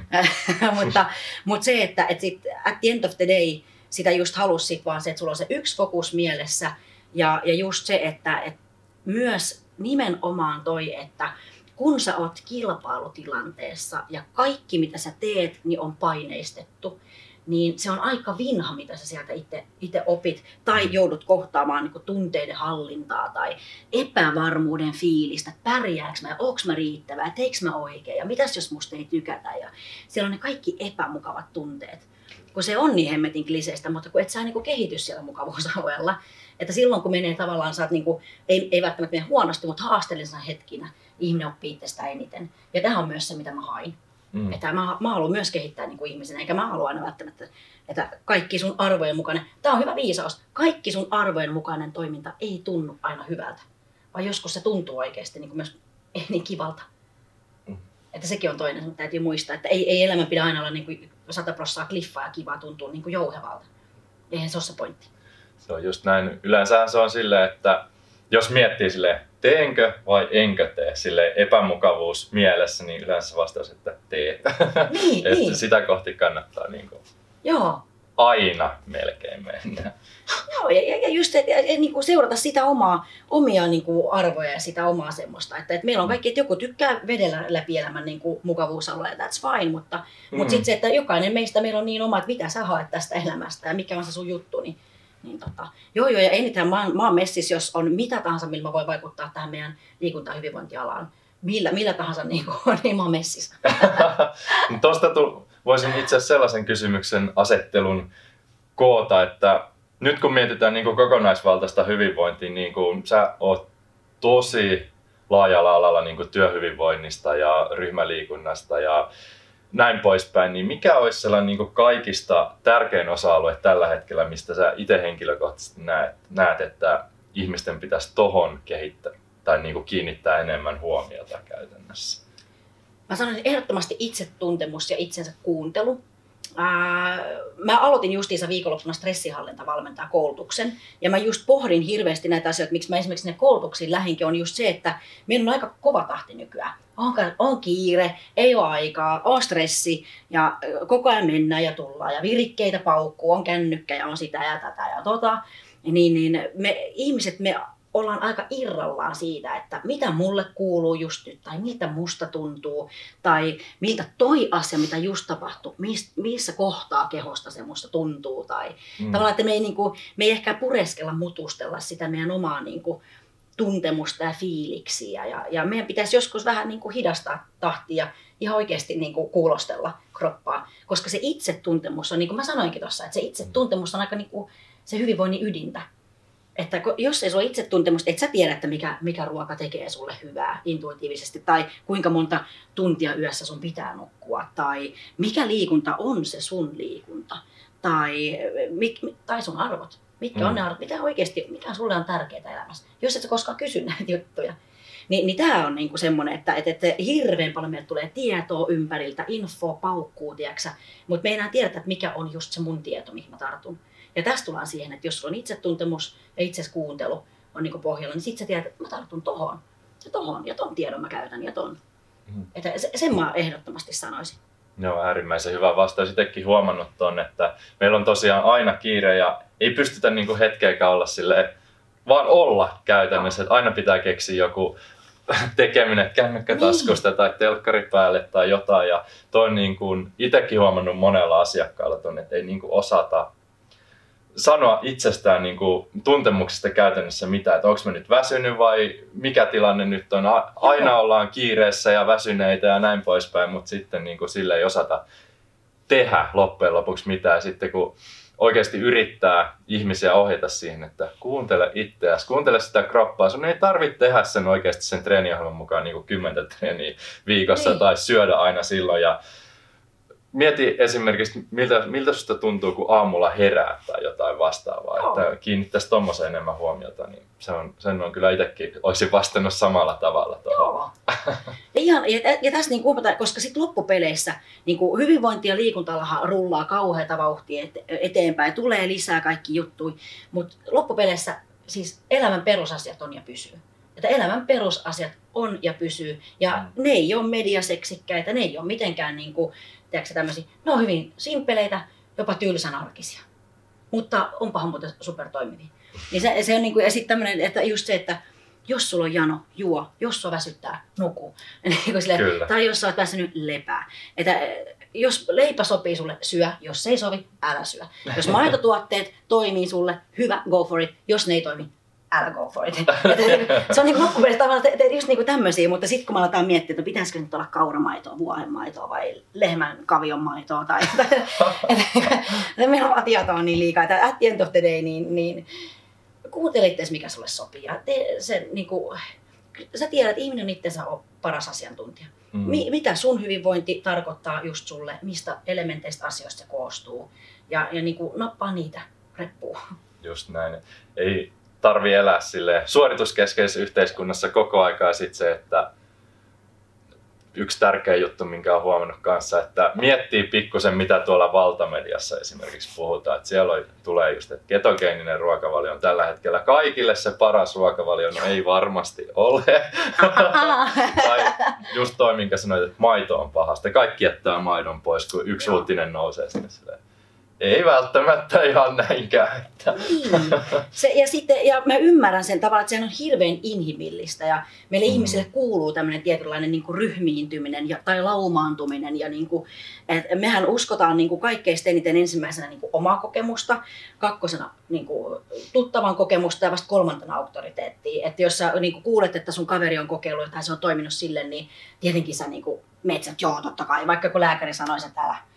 mutta se, että sit at the end of the day sitä just halusi sit vaan se, että sulla on se yksi fokus mielessä. Ja just se, että myös nimenomaan toi, että kun sä oot kilpailutilanteessa ja kaikki mitä sä teet, niin on paineistettu, niin se on aika vinha, mitä sä sieltä itse opit tai joudut kohtaamaan niin kuin tunteiden hallintaa tai epävarmuuden fiilistä, että pärjääkö mä, onko mä riittävää, teekö mä oikein ja mitäs jos musta ei tykätä. Ja siellä on ne kaikki epämukavat tunteet, kun se on niin hemmetin kliseistä, mutta kun et sä niin kuin kehity siellä mukavuusalueella. Että silloin kun menee tavallaan, sä oot niin kuin, ei välttämättä mene huonosti, mutta haasteellisena hetkinä ihminen oppii itsestä eniten. Ja tämä on myös se, mitä mä hain. Että mä haluan myös kehittää niin kuin ihmisenä, eikä mä halua aina välttämättä, että kaikki sun arvojen mukainen, tämä on hyvä viisaus, kaikki sun arvojen mukainen toiminta ei tunnu aina hyvältä, vaan joskus se tuntuu oikeasti niin kuin myös niin kivalta. Että sekin on toinen, mutta täytyy muistaa, että ei elämä pidä aina olla niin kuin 100% kliffaa ja kivaa tuntuu niin kuin jouhevalta. Eihän se ole se pointti. Se on just näin. Yleensä se on silleen, että jos miettii silleen, teenkö vai enkö tee, silleen epämukavuus mielessä, niin yleensä vastaus, että tee. Niin. Sitä kohti kannattaa. Niin kuin. Joo. aina melkein mennä. Joo, ja just niin kuin seurata sitä omia niin kuin arvoja ja sitä omaa semmoista. Että meillä on kaikki, että joku tykkää vedellä läpi elämän niin kuin mukavuusalueella, that's fine, mutta sitten se, että jokainen meistä meillä on niin oma, että mitä sä haet tästä elämästä ja mikä on se sun juttu. Joo, ja eniten mä oon messissä, jos on mitä tahansa, millä mä voin vaikuttaa tähän meidän liikunta- ja hyvinvointialaan. Millä tahansa, niin mä oon messissä. Tuosta voisin itse asiassa sellaisen kysymyksen asettelun koota, että nyt kun mietitään niin kuin kokonaisvaltaista hyvinvointia, niin kuin sä oot tosi laajalla alalla niin kuin työhyvinvoinnista ja ryhmäliikunnasta ja näin poispäin, niin mikä olisi sellainen niin kuin kaikista tärkein osa-alue tällä hetkellä, mistä sä itse henkilökohtaisesti näet, että ihmisten pitäisi tohon kehittää tai niin kuin kiinnittää enemmän huomiota käytännössä? Mä sanoisin ehdottomasti itsetuntemus ja itsensä kuuntelu. Mä aloitin justiinsa viikonloppuna stressihallintavalmentajan koulutuksen ja mä just pohdin hirveästi näitä asioita, miksi mä esimerkiksi ne koulutuksiin lähinkin on just se, että meillä on aika kova tahti nykyään. On kiire, ei ole aikaa, on stressi ja koko ajan mennään ja tullaan ja virikkeitä paukkuu, on kännykkä ja on sitä ja tätä ja tota. Niin me ihmiset, me ollaan aika irrallaan siitä, että mitä mulle kuuluu just nyt, tai miltä musta tuntuu, tai miltä toi asia, mitä just tapahtui, missä kohtaa kehosta se musta tuntuu, tai tavallaan, että me ei ehkä pureskella, mutustella sitä meidän omaa tuntemusta ja fiiliksiä, ja meidän pitäisi joskus vähän hidastaa tahtia ja ihan oikeasti kuulostella kroppaa, koska se itsetuntemus on, niin kuin mä sanoinkin tuossa, että se itsetuntemus on aika se hyvinvoinnin ydintä. Että jos ei sulla ole itsetuntemusta, et sä tiedä, että mikä ruoka tekee sulle hyvää intuitiivisesti, tai kuinka monta tuntia yössä sun pitää nukkua, tai mikä liikunta on se sun liikunta, tai sun arvot. Mitkä on ne arvot, mikä sulle on tärkeää elämässä, jos et sä koskaan kysy näitä juttuja. Niin tää on semmoinen, että hirveän paljon meille tulee tietoa ympäriltä, infoa paukkuu, tiiäksä, mutta me ei enää tiedetä, että mikä on just se mun tieto, mihin mä tartun. Ja tästä tullaan siihen, että jos sulla on itsetuntemus ja kuuntelu on pohjalla, niin sit sä tiedät, että mä tartun tohon ja ton tiedon mä käytän ja ton. Että sen mä ehdottomasti sanoisin. Joo, äärimmäisen hyvä vastaus. Itsekin huomannut ton, että meillä on tosiaan aina kiire ja ei pystytä hetkeäkään olla silleen, vaan olla käytännössä. Että aina pitää keksiä joku tekeminen kännykkätaskusta tai telkkari päälle tai jotain. Ja toi on itsekin huomannut monella asiakkaalla ton, että ei osata sanoa itsestään tuntemuksista käytännössä mitään, että onko mä nyt väsynyt vai mikä tilanne nyt on. Aina ollaan kiireessä ja väsyneitä ja näin poispäin, mutta sitten sille ei osata tehdä loppujen lopuksi mitään. Sitten kun oikeasti yrittää ihmisiä ohjata siihen, että kuuntele itseäsi, kuuntele sitä kroppaa. Sun ei tarvitse tehdä sen oikeasti sen treeniohjelman mukaan 10 treeniä viikossa tai syödä aina silloin. Ja mieti esimerkiksi, miltä susta tuntuu, kun aamulla herää tai jotain vastaavaa, että kiinnittäisi tommoseen enemmän huomiota, niin sen on kyllä itsekin, olisin vastannut samalla tavalla tuohon. Joo. Ja tässä koska sitten loppupeleissä hyvinvointi- ja liikunta-alahan rullaa kauheata vauhtia eteenpäin, tulee lisää kaikki juttuja, mutta loppupeleissä siis elämän perusasiat on ja pysyy. Että elämän perusasiat on ja pysyy, ja ne ei ole mediaseksikkäitä, ne ei ole mitenkään tämmöisiä, ne on hyvin simppeleitä, jopa tylsän arkisia, mutta onpahan muuten supertoimivia. Niin se on ja sitten tämmöinen, että just se, että jos sulla on jano, juo, jos sua väsyttää, nuku. Tai jos sä oot väsynyt, lepää. Että jos leipä sopii sulle, syö, jos ei sovi, älä syö. Jos maitotuotteet toimii sulle, hyvä, go for it. Jos ne ei toimi, älä go for it. Se on loppupeleissä tavallaan just tämmöisiä, mutta sitten kun me aletaan miettiä, että pitäisikö nyt olla kauramaitoa, vuohenmaitoa vai lehmän kavion maitoa, tai meillä on tietoa niin liikaa, että at the end of the day, niin kuuntele itseäsi, mikä sulle sopii. Ja sä tiedät, että ihminen on itsensä paras asiantuntija. Mitä sun hyvinvointi tarkoittaa just sulle, mistä elementeistä asioista se koostuu. Ja nappaa niitä reppuun. Just näin. Ei tarvi elää suorituskeskeisessä yhteiskunnassa koko aikaa. Sit se, että yksi tärkeä juttu, minkä olen huomannut kanssa, että miettii pikkusen, mitä tuolla valtamediassa esimerkiksi puhutaan. Että siellä tulee just, että ketogeeninen ruokavalio on tällä hetkellä kaikille se paras ruokavalio. No ei varmasti ole. Tai just toi, minkä sanoit, että maito on pahasta. Kaikki jättää maidon pois, kun yksi uutinen nousee sinne silleen. ei välttämättä ihan näinkään. Että. Niin. Ja mä ymmärrän sen tavallaan, että sehän on hirveän inhimillistä ja meille ihmisille kuuluu tämmöinen tietynlainen niin kuin ryhmiintyminen tai laumaantuminen. Ja niin kuin, että mehän uskotaan niin kuin kaikkein eniten ensimmäisenä niin kuin omaa kokemusta, kakkosena niin kuin tuttavan kokemusta ja vasta kolmantena auktoriteettia. Että jos sä niin kuin kuulet, että sun kaveri on kokeillut tai se on toiminut sille, niin tietenkin sä niin kuin meet, että joo totta kai, vaikka kun lääkäri sanoisi, että älä.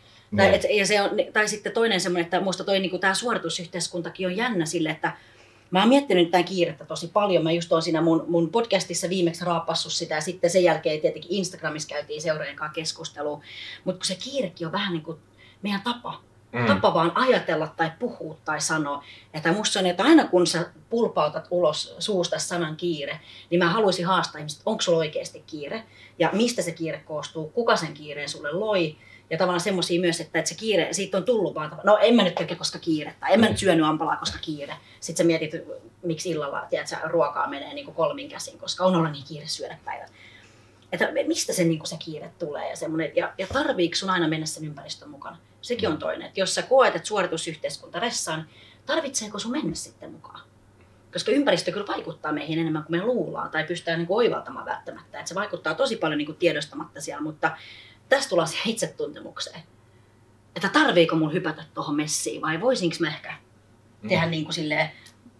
Tai sitten toinen semmoinen, että minusta tämä suoritusyhteiskuntakin on jännä sille, että mä oon miettinyt tämän kiirettä tosi paljon. Mä just oon siinä mun podcastissa viimeksi raapassut sitä ja sitten sen jälkeen tietenkin Instagramissa käytiin seuraajien kanssa keskustelua. Mutta kun se kiirekin on vähän niin kuin meidän tapa vaan ajatella tai puhua tai sanoa. Että musta on, että aina kun sä pulpautat ulos suusta sanan kiire, niin mä haluaisin haastaa ihmiset, onko sulla oikeasti kiire ja mistä se kiire koostuu, kuka sen kiireen sulle loi. Ja tavallaan semmoisia myös, että se kiire, siitä on tullut vaan, no en mä nyt tekee koska kiire, tai en mä nyt syönyt ampalaa koska kiire. Sitten sä mietit, miksi illalla tiedätkö, ruokaa menee niin kuin kolmin käsin, koska on olla niin kiire syödä päivät. Että mistä se, niin kuin se kiire tulee ja tarviiko sun aina mennä sen ympäristön mukana? Sekin on toinen, että jos sä koet, että suoritusyhteiskunta ressaan, tarvitseeko sun mennä sitten mukaan? Koska ympäristö kyllä vaikuttaa meihin enemmän kuin me luullaan tai pystytään niin kuin oivaltamaan välttämättä. Että se vaikuttaa tosi paljon niin kuin tiedostamatta siellä, mutta tässä tullaan siihen itsetuntemukseen. Että tarviiko mun hypätä tuohon messiin vai voisinko mä ehkä tehdä niin kuin silleen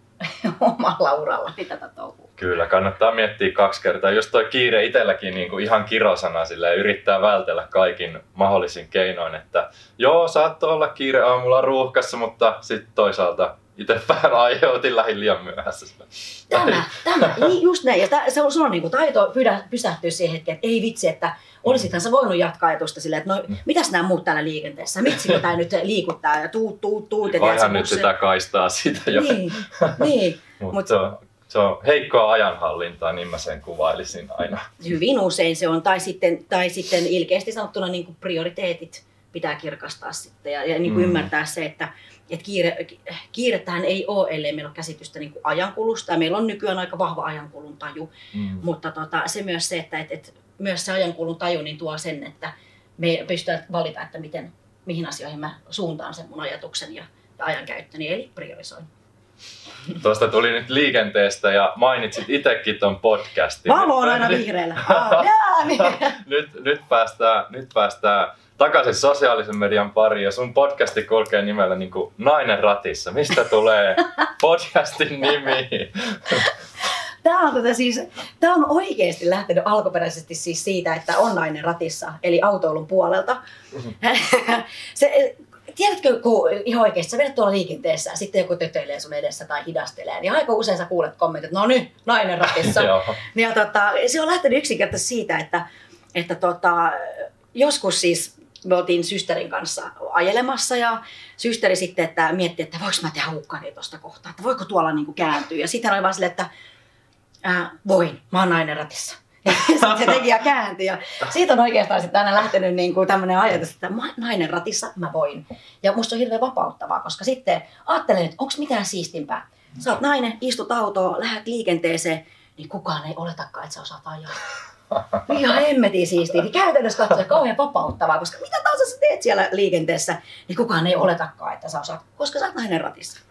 omalla uralla tätä touhua. Kyllä, kannattaa miettiä 2 kertaa. Just toi kiire itselläkin niin kuin ihan kirosana silleen, yrittää vältellä kaikin mahdollisin keinoin. Että joo, saattoi olla kiire aamulla ruuhkassa, mutta sitten toisaalta itse vähän aiheutin lähin liian myöhässä. Tämä, just näin. Ja sulla on niinku taito pysähtyä siihen hetkeen, että ei vitsi, että olisithan sä voinut jatkaa ajatusta silleen, että no mitäs nämä muut täällä liikenteessä, miksi tämä nyt liikuttaa ja tuut. Vaihan nyt sitä kaistaa siitä jo. Niin. Mutta se on heikkoa ajanhallintaa, niin mä sen kuvailisin aina. Hyvin usein se on, tai sitten ilkeästi sanottuna niin kuin prioriteetit pitää kirkastaa sitten ja niin kuin ymmärtää se, että kiirettähän ei ole, ellei meillä ole käsitystä niin kuin ajankulusta. Ja meillä on nykyään aika vahva ajankulun taju, mutta se myös se, että myös se ajankulun taju niin tuo sen, että me pystytään valita, että mihin asioihin mä suuntaan sen mun ajatuksen ja ajankäyttöni, eli priorisoin. Tuosta tuli nyt liikenteestä ja mainitsit itsekin ton podcastin. Valo on aina vihreällä. Nyt päästään takaisin sosiaalisen median pariin ja sun podcasti kulkee nimellä niin kuin Nainen ratissa. Mistä tulee podcastin nimi? Tämä on oikeasti lähtenyt alkuperäisesti siis siitä, että on nainen ratissa, eli autoilun puolelta. Tiedätkö, kun ihan oikeasti sä vedät tuolla liikenteessä, sitten joku tötöilee sun edessä tai hidastelee, niin aika usein sä kuulet kommentit, että no nyt, nainen ratissa. Ja se on lähtenyt yksinkertaisesti siitä, että joskus siis me oltiin systerin kanssa ajelemassa ja systeri sitten että mietti, että voiko mä tehdä hukkari tuosta kohtaa, että voiko tuolla niinku kääntyä. Ja sitten oli vaan silleen, että voin, mä oon nainen ratissa. Ja sitten se teki ja kääntyi. Ja siitä on oikeastaan sitten aina lähtenyt niinku tämmöinen ajatus, että nainen ratissa mä voin. Ja musta on hirveän vapauttavaa, koska sitten ajattelen, että onko mitään siistimpää. Sä oot nainen, istut autoon, lähdet liikenteeseen, niin kukaan ei oletakaan, että sä osaat ajaa. Ihan hemmetin siistiä. Niin käytännössä katsoen kauhean vapauttavaa, koska mitä tahansa sä teet siellä liikenteessä, niin kukaan ei oletakaan, että sä osaat, koska sä oot nainen ratissa.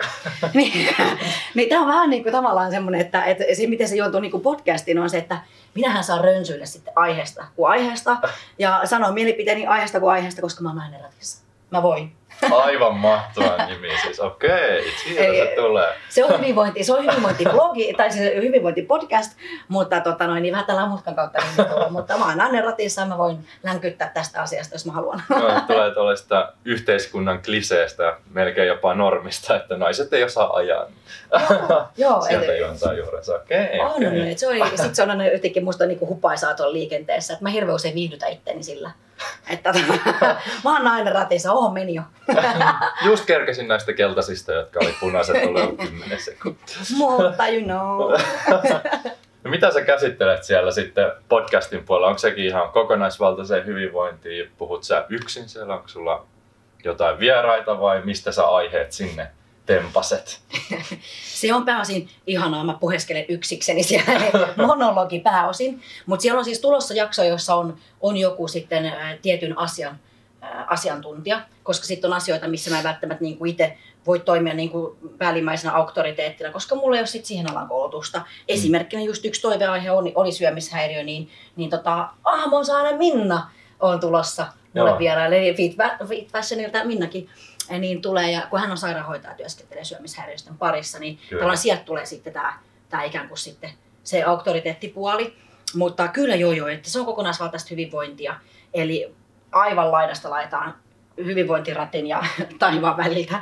niin tää on vähän niin kuin tavallaan semmoinen, että se miten se juontuu niin kuin podcastiin on se, että minähän saan rönsyillä sitten aiheesta kuin aiheesta ja sanoa mielipiteeni aiheesta kuin aiheesta, koska mä oon nainen ratissa. Mä voin. Aivan mahtava nimi siis. Okei, siitä se tulee. Se on hyvinvointiblogi tai se hyvinvointipodcast, mutta niin vähän tällä mutkan kautta niin mutta mä oon nainen ratissa ja mä voin länkyttää tästä asiasta, jos mä haluan. No, tulee tuollaista yhteiskunnan kliseestä, melkein jopa normista, että naiset ei osaa ajaa. Joo, sieltä juontaa juurensa. Okei. Sitten se on jotenkin musta niinku hupaisaa tuolla liikenteessä, että mä hirveän usein viihdytä itteni sillä. Että mä oon nainen ratissa, meni jo. Just kerkesin näistä keltaisista, jotka oli punaiset ollut 10 sekuntia. Mutta you know. No mitä sä käsittelet siellä sitten podcastin puolella? Onko sekin ihan kokonaisvaltaiseen hyvinvointiin? Puhut sä yksin siellä? Onko sulla jotain vieraita vai mistä sä aiheet sinne tempaset? Se on pääosin ihanaa, mä puheskelen yksikseni siellä, monologi pääosin. Mutta siellä on siis tulossa jakso, jossa on joku sitten tietyn asian asiantuntija, koska sitten on asioita, missä mä en välttämättä niin kuin itse voi toimia niin kuin päällimmäisenä auktoriteettina, koska mulla ei ole sit siihen alan koulutusta. Esimerkkinä just yksi toiveaihe oli syömishäiriö, niin Ahmon Saaren Minna on tulossa mulle vieraille, Fit Fashionilta Minnakin niin tulee, ja kun hän on sairaanhoitaja, työskentelee syömishäiriöisten parissa, niin tavallaan sieltä tulee sitten tämä ikään kuin sitten se auktoriteettipuoli. Mutta kyllä joo, että se on kokonaisvaltaista hyvinvointia, eli aivan laidasta laitaan hyvinvointiratin ja taivaan väliltä.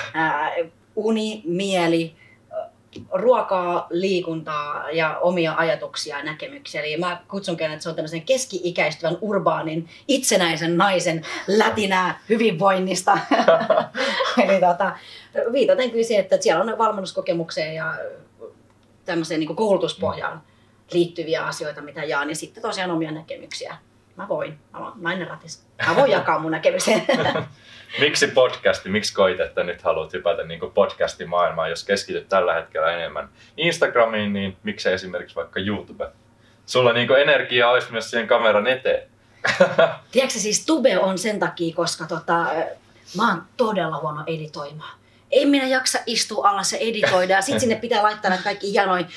Uni, mieli, ruokaa, liikuntaa ja omia ajatuksia ja näkemyksiä. Eli mä kutsunkin, että se on tämmöisen keski-ikäistyvän, urbaanin, itsenäisen naisen lätinää hyvinvoinnista. Eli viitaten kyllä siihen, että siellä on valmennuskokemukseen ja tämmöiseen niin kuin koulutuspohjaan liittyviä asioita, mitä jaan. Ja sitten tosiaan omia näkemyksiä. Mä oon nainen ratis. Mä voin jakaa mun näkemyksiä. Miksi podcasti? Miksi koit, että nyt haluat hypätä niin podcastimaailmaan? Jos keskityt tällä hetkellä enemmän Instagramiin, niin miksei esimerkiksi vaikka YouTube? Sulla niin energiaa olisi myös siihen kameran eteen. Tiedätkö, siis tube on sen takia, koska mä oon todella huono editoimaan. Ei minä jaksa istua alas ja editoida, ja sitten sinne pitää laittaa näitä kaikki hienoja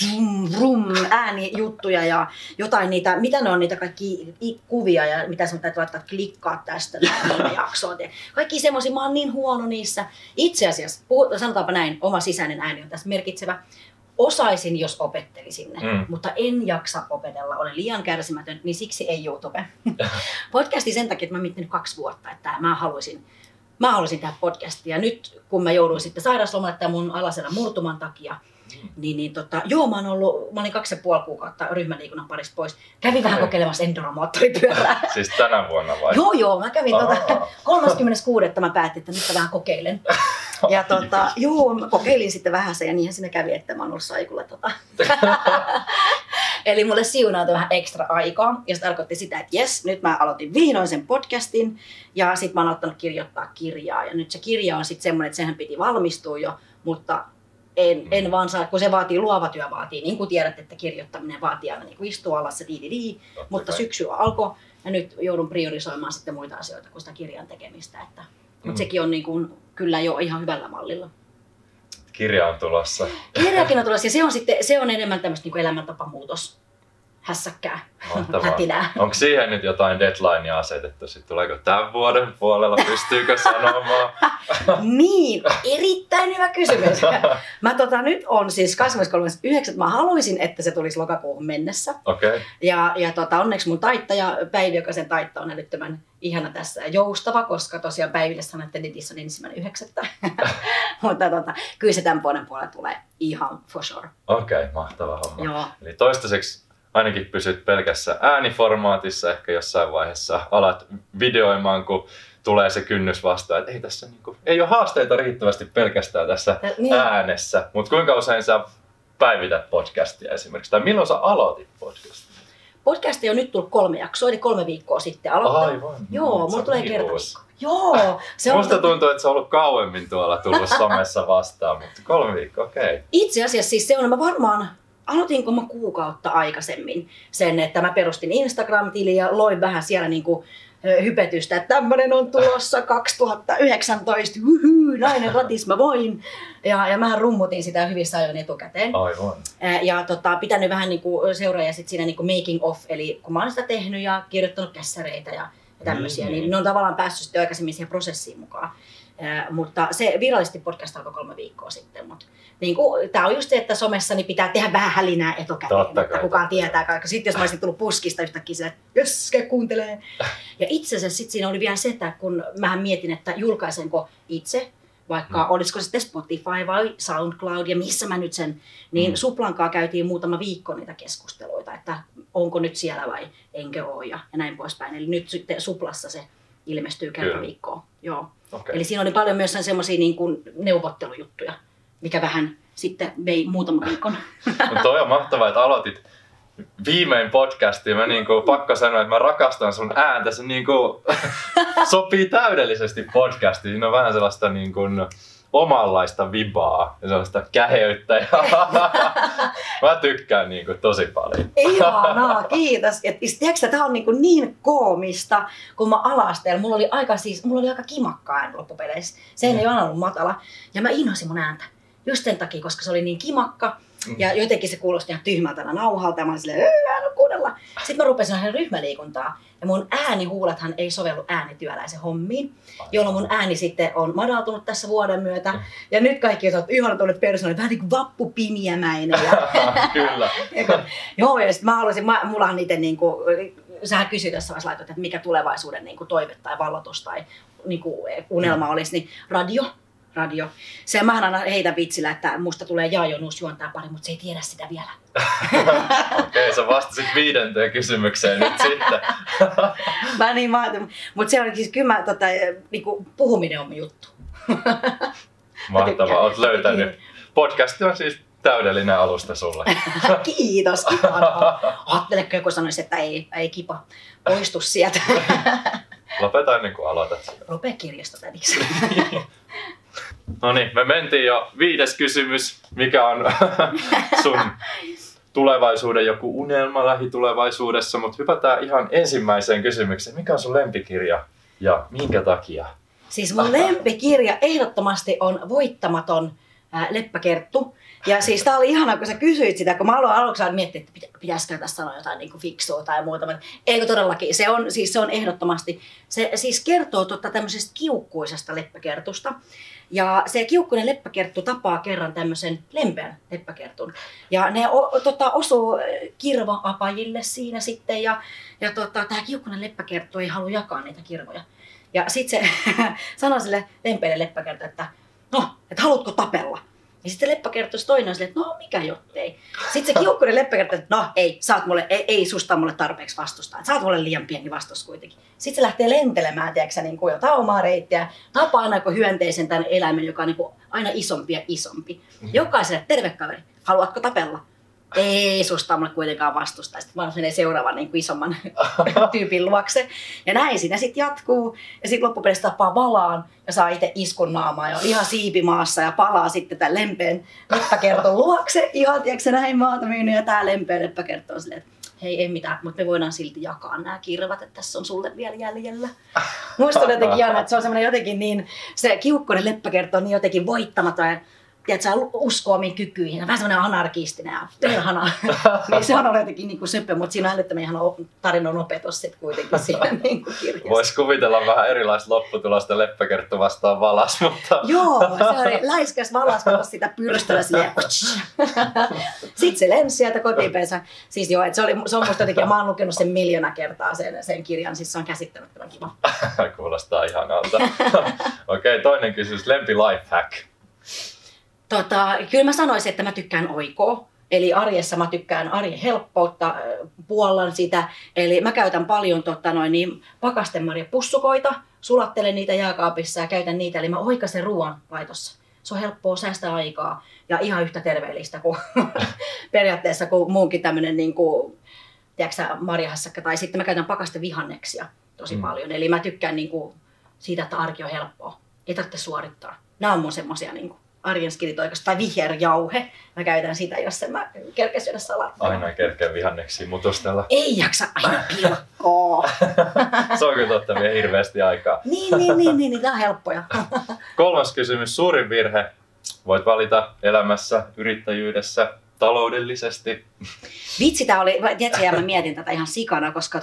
äänijuttuja ja jotain niitä, mitä ne on niitä kaikki kuvia ja mitä sun täytyy laittaa klikkaa tästä jaksoon. Kaikki semmoisia, mä oon niin huono niissä. Itse asiassa, sanotaanpa näin, oma sisäinen ääni on tässä merkitsevä. Osaisin, jos opettelisin ne, mutta en jaksa opetella, olen liian kärsimätön, niin siksi ei YouTube. Podcasti sen takia, että mä oon miettinyt 2 vuotta, että mä haluaisin tehdä podcastia. Ja nyt kun mä jouduin sitten sairauslomalle tämän mun alaselän murtuman takia, mä olin 2,5 kuukautta ryhmäliikunnan parissa pois. Kävin vähän kokeilemassa endoromoottoripyörää. Siis tänä vuonna vai? Joo, mä kävin 36. mä päätin, että nyt mä vähän kokeilen. Ja mä kokeilin sitten vähän sen ja niinhän siinä kävi, että mä oon ollut saikulla Eli mulle siunautui vähän ekstra aikaa ja se tarkoitti sitä, että jes, nyt mä aloitin vihdoin sen podcastin ja sit mä oon aloittanut kirjoittaa kirjaa. Ja nyt se kirja on sitten semmoinen, että sehän piti valmistua jo, mutta en vaan saa, kun se luova työ vaatii, niin kuin tiedät, että kirjoittaminen vaatii aina niin kuin istua alas se mutta syksy alkoi ja nyt joudun priorisoimaan sitten muita asioita kuin sitä kirjan tekemistä. Mutta sekin on niin kuin, kyllä jo ihan hyvällä mallilla. Kirja on tulossa. Kirjakin on tulossa ja se on enemmän tämmöistä niin elämäntapamuutos. Hässäkkää, hätinää. Onko siihen nyt jotain deadlinea asetettu? Sitten tuleeko tämän vuoden puolella? Pystyykö sanomaan? Niin, erittäin hyvä kysymys. Mä nyt on siis 23.9. Mä haluaisin, että se tulisi lokakuuhun mennessä. Okay. Ja onneksi mun taittaja Päivi, joka sen taittaa, on älyttömän ihana tässä ja joustava, koska tosiaan Päiville sanoi, että netissä on 1.9. Mutta kyllä se tämän vuoden puolella tulee ihan for sure. Okei, mahtava homma. Joo. Eli toistaiseksi ainakin pysyt pelkässä ääniformaatissa, ehkä jossain vaiheessa alat videoimaan, kun tulee se kynnys vastaan, että ei tässä ei ole haasteita riittävästi pelkästään tässä äänessä. Mutta kuinka usein sä päivität podcastia esimerkiksi, tai milloin sä aloitit podcastia? Podcastia on nyt tullut 3 jaksoa, eli 3 viikkoa sitten aloittanut. Aivan. Joo, mulla tulee kertaviikko. Joo. Musta tuntuu, että se on ollut kauemmin tuolla tullut somessa vastaan, mutta 3 viikkoa, okei. Itse asiassa siis se on, mä varmaan aloitinko mä kuukautta aikaisemmin sen, että mä perustin Instagram-tilin ja loin vähän siellä niinku hypetystä, että tämmönen on tulossa 2019, nainen ratis mä voin. Ja mähän rummutin sitä hyvissä ajoin etukäteen. Aivan. Ja pitänyt vähän niinku seuraajia sit siinä niinku making of, eli kun mä oon sitä tehnyt ja kirjoittanut kässäreitä ja tämmöisiä, niin ne on tavallaan päässyt sitten aikaisemmin siihen prosessiin mukaan. Mutta se virallisesti podcast alkoi 3 viikkoa sitten. Niin tämä on just se, että somessa niin pitää tehdä vähän hälinää etukäteen, että kukaan tietää kaikki. Sitten jos mä olisin tullut puskista yhtäkkiä se, että jös, kuuntelee. Ja itse asiassa sit siinä oli vielä se, että kun mähän mietin, että julkaisenko itse, vaikka olisiko sitten Spotify vai SoundCloud ja missä mä nyt sen, niin Suplankaa käytiin muutama viikko niitä keskusteluita, että onko nyt siellä vai enkö ole ja näin poispäin. Eli nyt sitten Suplassa se ilmestyy kerran viikkoon. Joo. Okay. Eli siinä oli paljon myös semmoisia niin kuin neuvottelujuttuja, mikä vähän sitten vei muutaman viikon. Mutta toi on mahtavaa, että aloitit viimein podcastia. Mä pakko sanoa, että mä rakastan sun ääntä. Se sopii täydellisesti podcastiin. Siinä on vähän sellaista omanlaista vibaa ja sellaista käheyttä. Ja mä tykkään niinku tosi paljon. Ihanaa, kiitos. Tiedätkö, tää on niin koomista, kun mä alasteella. Mulla oli aika kimakka ääni loppupeleissä. Se ei aina ollut matala. Ja mä inhosin mun ääntä. Just sen takia, koska se oli niin kimakka. Ja jotenkin se kuulosti ihan tyhmältä nauhalta. Ja mä olin silleen, kuunnella. Sitten mä rupesin ihan ryhmäliikuntaa. Ja mun äänihuulethan ei sovellu äänityöläisen hommiin. Jolloin mun ääni sitten on madaltunut tässä vuoden myötä. Ja nyt kaikki on ihana tuolle persoonille, vähän niin kuin vappupimiämäinen. Kyllä. Joo, ja sitten mä haluaisin, mullahan niitä niinku, sähän kysyit tässä vaiheessa laitoit, että mikä tulevaisuuden niinku toive tai vallotus tai niinku unelma olisi, niin radio. Se mähän aina heitän vitsillä, että musta tulee Jaajonus juontaa pari, mutta se ei tiedä sitä vielä. Okei, sä vastasit 5. kysymykseen nyt sitten. Mutta se on siis kyllä niinku, puhuminen on mun juttu. Mahtavaa, oot löytänyt. Podcast on siis täydellinen alusta sulle. Kiitos, ajatteleko joku sanoisi, että ei kipa, poistu sieltä. Lopeta ennen kuin aloitat. Rupea kirjastotädiksi. No niin, me mentiin jo 5. kysymys. Mikä on sun tulevaisuuden joku unelma lähitulevaisuudessa? Mutta hypätään ihan ensimmäiseen kysymykseen. Mikä on sun lempikirja ja minkä takia? Siis mun lempikirja ehdottomasti on Voittamaton Leppäkerttu. Ja siis tää oli ihanaa, kun sä kysyit sitä, kun mä aloin aluksi miettiä, että pitäisikö tässä sanoa jotain niin kuin fiksua tai muuta. Eikö todellakin, se on ehdottomasti, se siis kertoo tämmöisestä kiukkuisesta leppäkertusta. Ja se kiukkuinen leppäkerttu tapaa kerran tämmöisen lempeän leppäkertun. Ja ne osuu kirva-apajille siinä sitten. Ja tää kiukkuinen leppäkerttu ei halua jakaa niitä kirvoja. Ja sitten se sanoi sille lempeälle leppäkertulle, että no, että haluatko tapella? Ja sitten Leppä kertoi toinen silleen, että no mikä jottei. Sitten se kiukkuinen Leppä kertoi, että no ei susta mulle tarpeeksi vastustaa. Sä oot mulle liian pieni vastus kuitenkin. Sitten se lähtee lentelemään, tiedätkö, niin kuin jotain omaa reittiä. Tapaa aina kuin hyönteisen tämän eläimen, joka on niin kuin aina isompi ja isompi. Jokaiselle, terve kaveri, haluatko tapella? Ei susta mulle kuitenkaan vastustaa. Sitten vaan menee seuraavan niin kuin isomman tyypin luokse. Ja näin siinä sitten jatkuu. Ja sitten loppupeleissä tapaa Valaan ja saa itse iskun naamaa ja on ihan siipimaassa ja palaa sitten tämän lempeän leppäkerton luokse. Ihan tiedätkö näin maata myynyt ja tää lempeä leppäkertto on silleen, että hei ei mitään, mutta me voidaan silti jakaa nämä kirvat, että tässä on sulle vielä jäljellä. Musta on jotenkin jännä, että se on semmoinen jotenkin niin, se kiukkoinen leppäkertto on niin jotenkin voittamaton. Tiedätkö, uskoo omiin kykyihin. Vähän semmoinen anarkistinen ja perhana. Niin se on jotenkin niin söpö, mutta siinä on älyttömän ihan tarinan opetus sitten kuitenkin siinä niin kirjassa. Voisi kuvitella vähän erilaista lopputulosta Leppäkerttu vastaan Valas, mutta... Joo, se oli läiskäs Valas, kun sitä pyrstöllä silleen. Sitten se lensi sieltä kotipeensä. Siis joo, että se on musta jotenkin, ja mä oon lukenut sen 1 000 000 kertaa sen kirjan, siis se on käsittämättömän kiva. Kuulostaa ihanalta. Okei, toinen kysymys, lempi lifehack. Kyllä mä sanoisin, että mä tykkään oikoa. Eli arjessa mä tykkään arjen helppoutta, puollan sitä. Eli mä käytän paljon pakastemarjapussukoita, sulattelen niitä jääkaapissa ja käytän niitä. Eli mä oikaisen ruoan laitossa. Se on helppoa, säästää aikaa ja ihan yhtä terveellistä kuin periaatteessa kuin muunkin tämmöinen niin kuin, tiedätkö, marjahassakka. Tai sitten mä käytän pakastevihanneksia tosi paljon. Eli mä tykkään niin kuin, siitä, että arki on helppoa. Ei tarvitse suorittaa. Nämä on mun semmosia niin kuin arjen skiditoikasta tai viherjauhe. Mä käytän sitä, jos en mä kerkeä syödä salaattia. Aina kerkeä vihanneksia mutustella. Ei jaksa aina pilkkoa. Se on kyllä totta, vie hirveästi aikaa. Niin, tää on helppoja. 3. kysymys, suurin virhe voit valita elämässä, yrittäjyydessä, taloudellisesti. Vitsi, tää oli, tiedätkö, mä mietin tätä ihan sikana, koska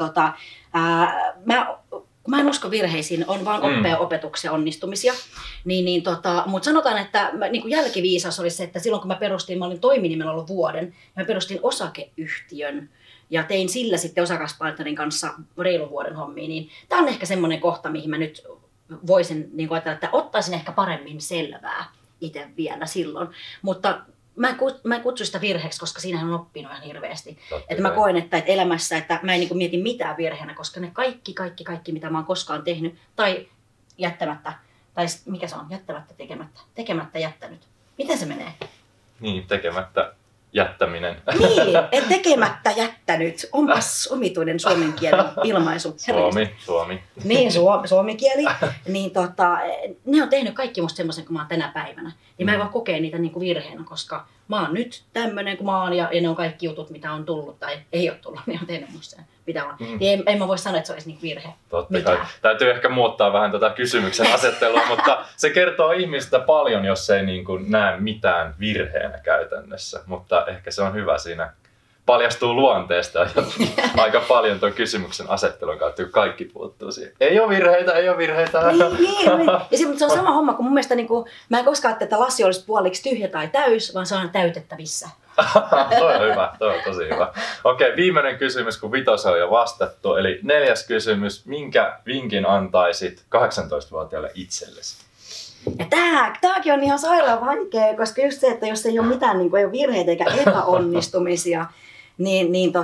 mä en usko virheisiin, on vaan oppia opetuksia onnistumisia. Mutta sanotaan, että niin kuin jälkiviisaus oli se, että silloin kun mä olin toiminimellä ollut vuoden, ja mä perustin osakeyhtiön ja tein sillä sitten osakaspartnerin kanssa reilun vuoden hommia, niin tää on ehkä semmoinen kohta, mihin mä nyt voisin niin kuin ajatella, että ottaisin ehkä paremmin selvää itse vielä silloin. Mutta mä en kutsu sitä virheeksi, koska siinähän on oppinut ihan hirveästi. Että mä koen, että elämässä, että mä en niin kuin mieti mitään virheenä, koska ne kaikki, mitä mä oon koskaan tehnyt, tai jättämättä, tai mikä se on, tekemättä jättänyt. Miten se menee? Niin, tekemättä jättäminen. Niin, tekemättä jättänyt. käyttänyt, onpas omituinen suomen kielen ilmaisu. Suomi. Niin, suomi kieli. Niin ne on tehnyt kaikki musta semmoisen kuin mä oon tänä päivänä. Niin mä en voi kokea niitä niinku virheenä, koska mä oon nyt tämmönen kuin mä oon ja ne on kaikki jutut, mitä on tullut tai ei ole tullut, niin on tehnyt musta sen, mitä on. Niin en mä voi sanoa, että se olisi niinku virhe. Totta kai. Täytyy ehkä muuttaa vähän tätä kysymyksen asettelua, mutta se kertoo ihmistä paljon, jos ei niin kuin näe mitään virheenä käytännössä. Mutta ehkä se on hyvä siinä. Paljastuu luonteesta ja aika paljon tuon kysymyksen asettelun kautta, kun kaikki puuttuu siihen. Ei ole virheitä. Niin. Ja se on sama homma, kun mun mielestä mä en koskaan ajattele, että lasi olisi puoliksi tyhjä tai täys, vaan se on täytettävissä. Toi on hyvä, toi on tosi hyvä. Okei, viimeinen kysymys, kun vitosen on jo vastattu. Eli 4. kysymys, minkä vinkin antaisit 18-vuotiaalle itsellesi? Ja tääkin on ihan sairaan vaikea, koska just se, että jos ei ole mitään ei ole virheitä eikä epäonnistumisia, niin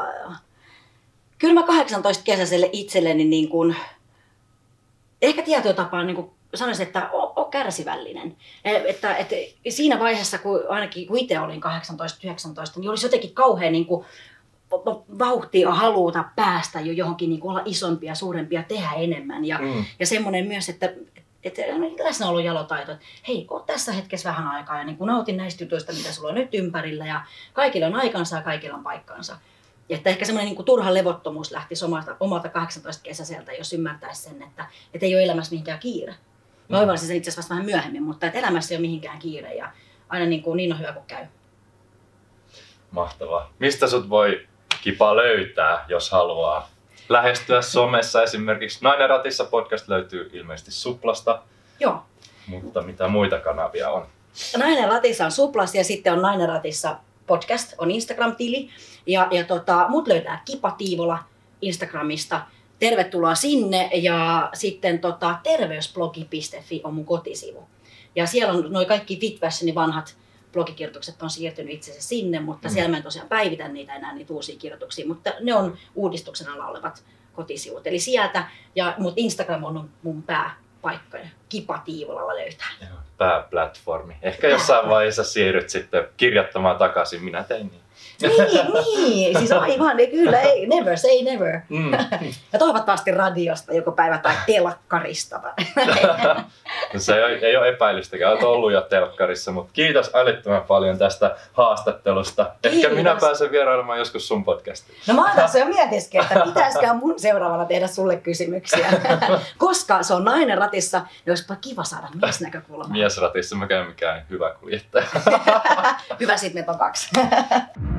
kyllä mä 18-kesäiselle itselleni ehkä tietyllä tapaa sanoisin, että ole kärsivällinen. Että siinä vaiheessa, ainakin kun itse olin 18-19, niin olisi jotenkin kauhean vauhtia haluta päästä jo johonkin, olla isompia, suurempia, tehdä enemmän. Ja semmoinen myös, että läsnäolon jalotaito, että hei, oot tässä hetkessä vähän aikaa ja nautin näistä jutuista, mitä sulla on nyt ympärillä ja kaikilla on aikansa ja kaikilla on paikkansa. Ja että ehkä semmoinen turha levottomuus lähtisi omalta 18-kesäiseltä, jos ymmärtäisi sen, että ei ole elämässä mihinkään kiire. Mä oivallisin sen itse asiassa vasta vähän myöhemmin, mutta että elämässä ei ole mihinkään kiire ja aina niin on hyvä kuin käy. Mahtavaa. Mistä sut voi Kipa löytää, jos haluaa lähestyä somessa esimerkiksi? Nainen ratissa podcast löytyy ilmeisesti Suplasta. Joo. Mutta mitä muita kanavia on? Nainen ratissa on Suplasta ja sitten on Nainen ratissa podcast, on Instagram-tili. Ja mut löytää Kipa Tiivola Instagramista. Tervetuloa sinne ja sitten terveysblogi.fi on mun kotisivu. Ja siellä on noi kaikki FitFashionin vanhat blogikirjoitukset on siirtynyt itse asiassa sinne, mutta siellä mä en tosiaan päivitä niitä enää niitä uusia kirjoituksia, mutta ne on uudistuksen alla olevat kotisivut. Eli sieltä, mutta Instagram on mun pääpaikka ja Kipa Tiivolalla löytää. Pääplatformi. Ehkä jossain vaiheessa siirryt sitten kirjoittamaan takaisin, minä tein niin. Niin, siis aivan, kyllä, ei, never say never. Ja toivottavasti radiosta joku päivä tai telkkarista. Se ei ole epäilystäkään, olet ollut jo telkkarissa, mutta kiitos älyttömän paljon tästä haastattelusta. Ehkä minä pääsen vierailemaan joskus sun podcastiin. No mä oon tässä jo mietiskin, että pitäisikään mun seuraavana tehdä sulle kysymyksiä. Koska se on Nainen ratissa, niin olisipa kiva saada miesnäkökulmaa. Miesratissa mä käyn mikään hyvä kuljettaja. Hyvä, sit meitä on 2.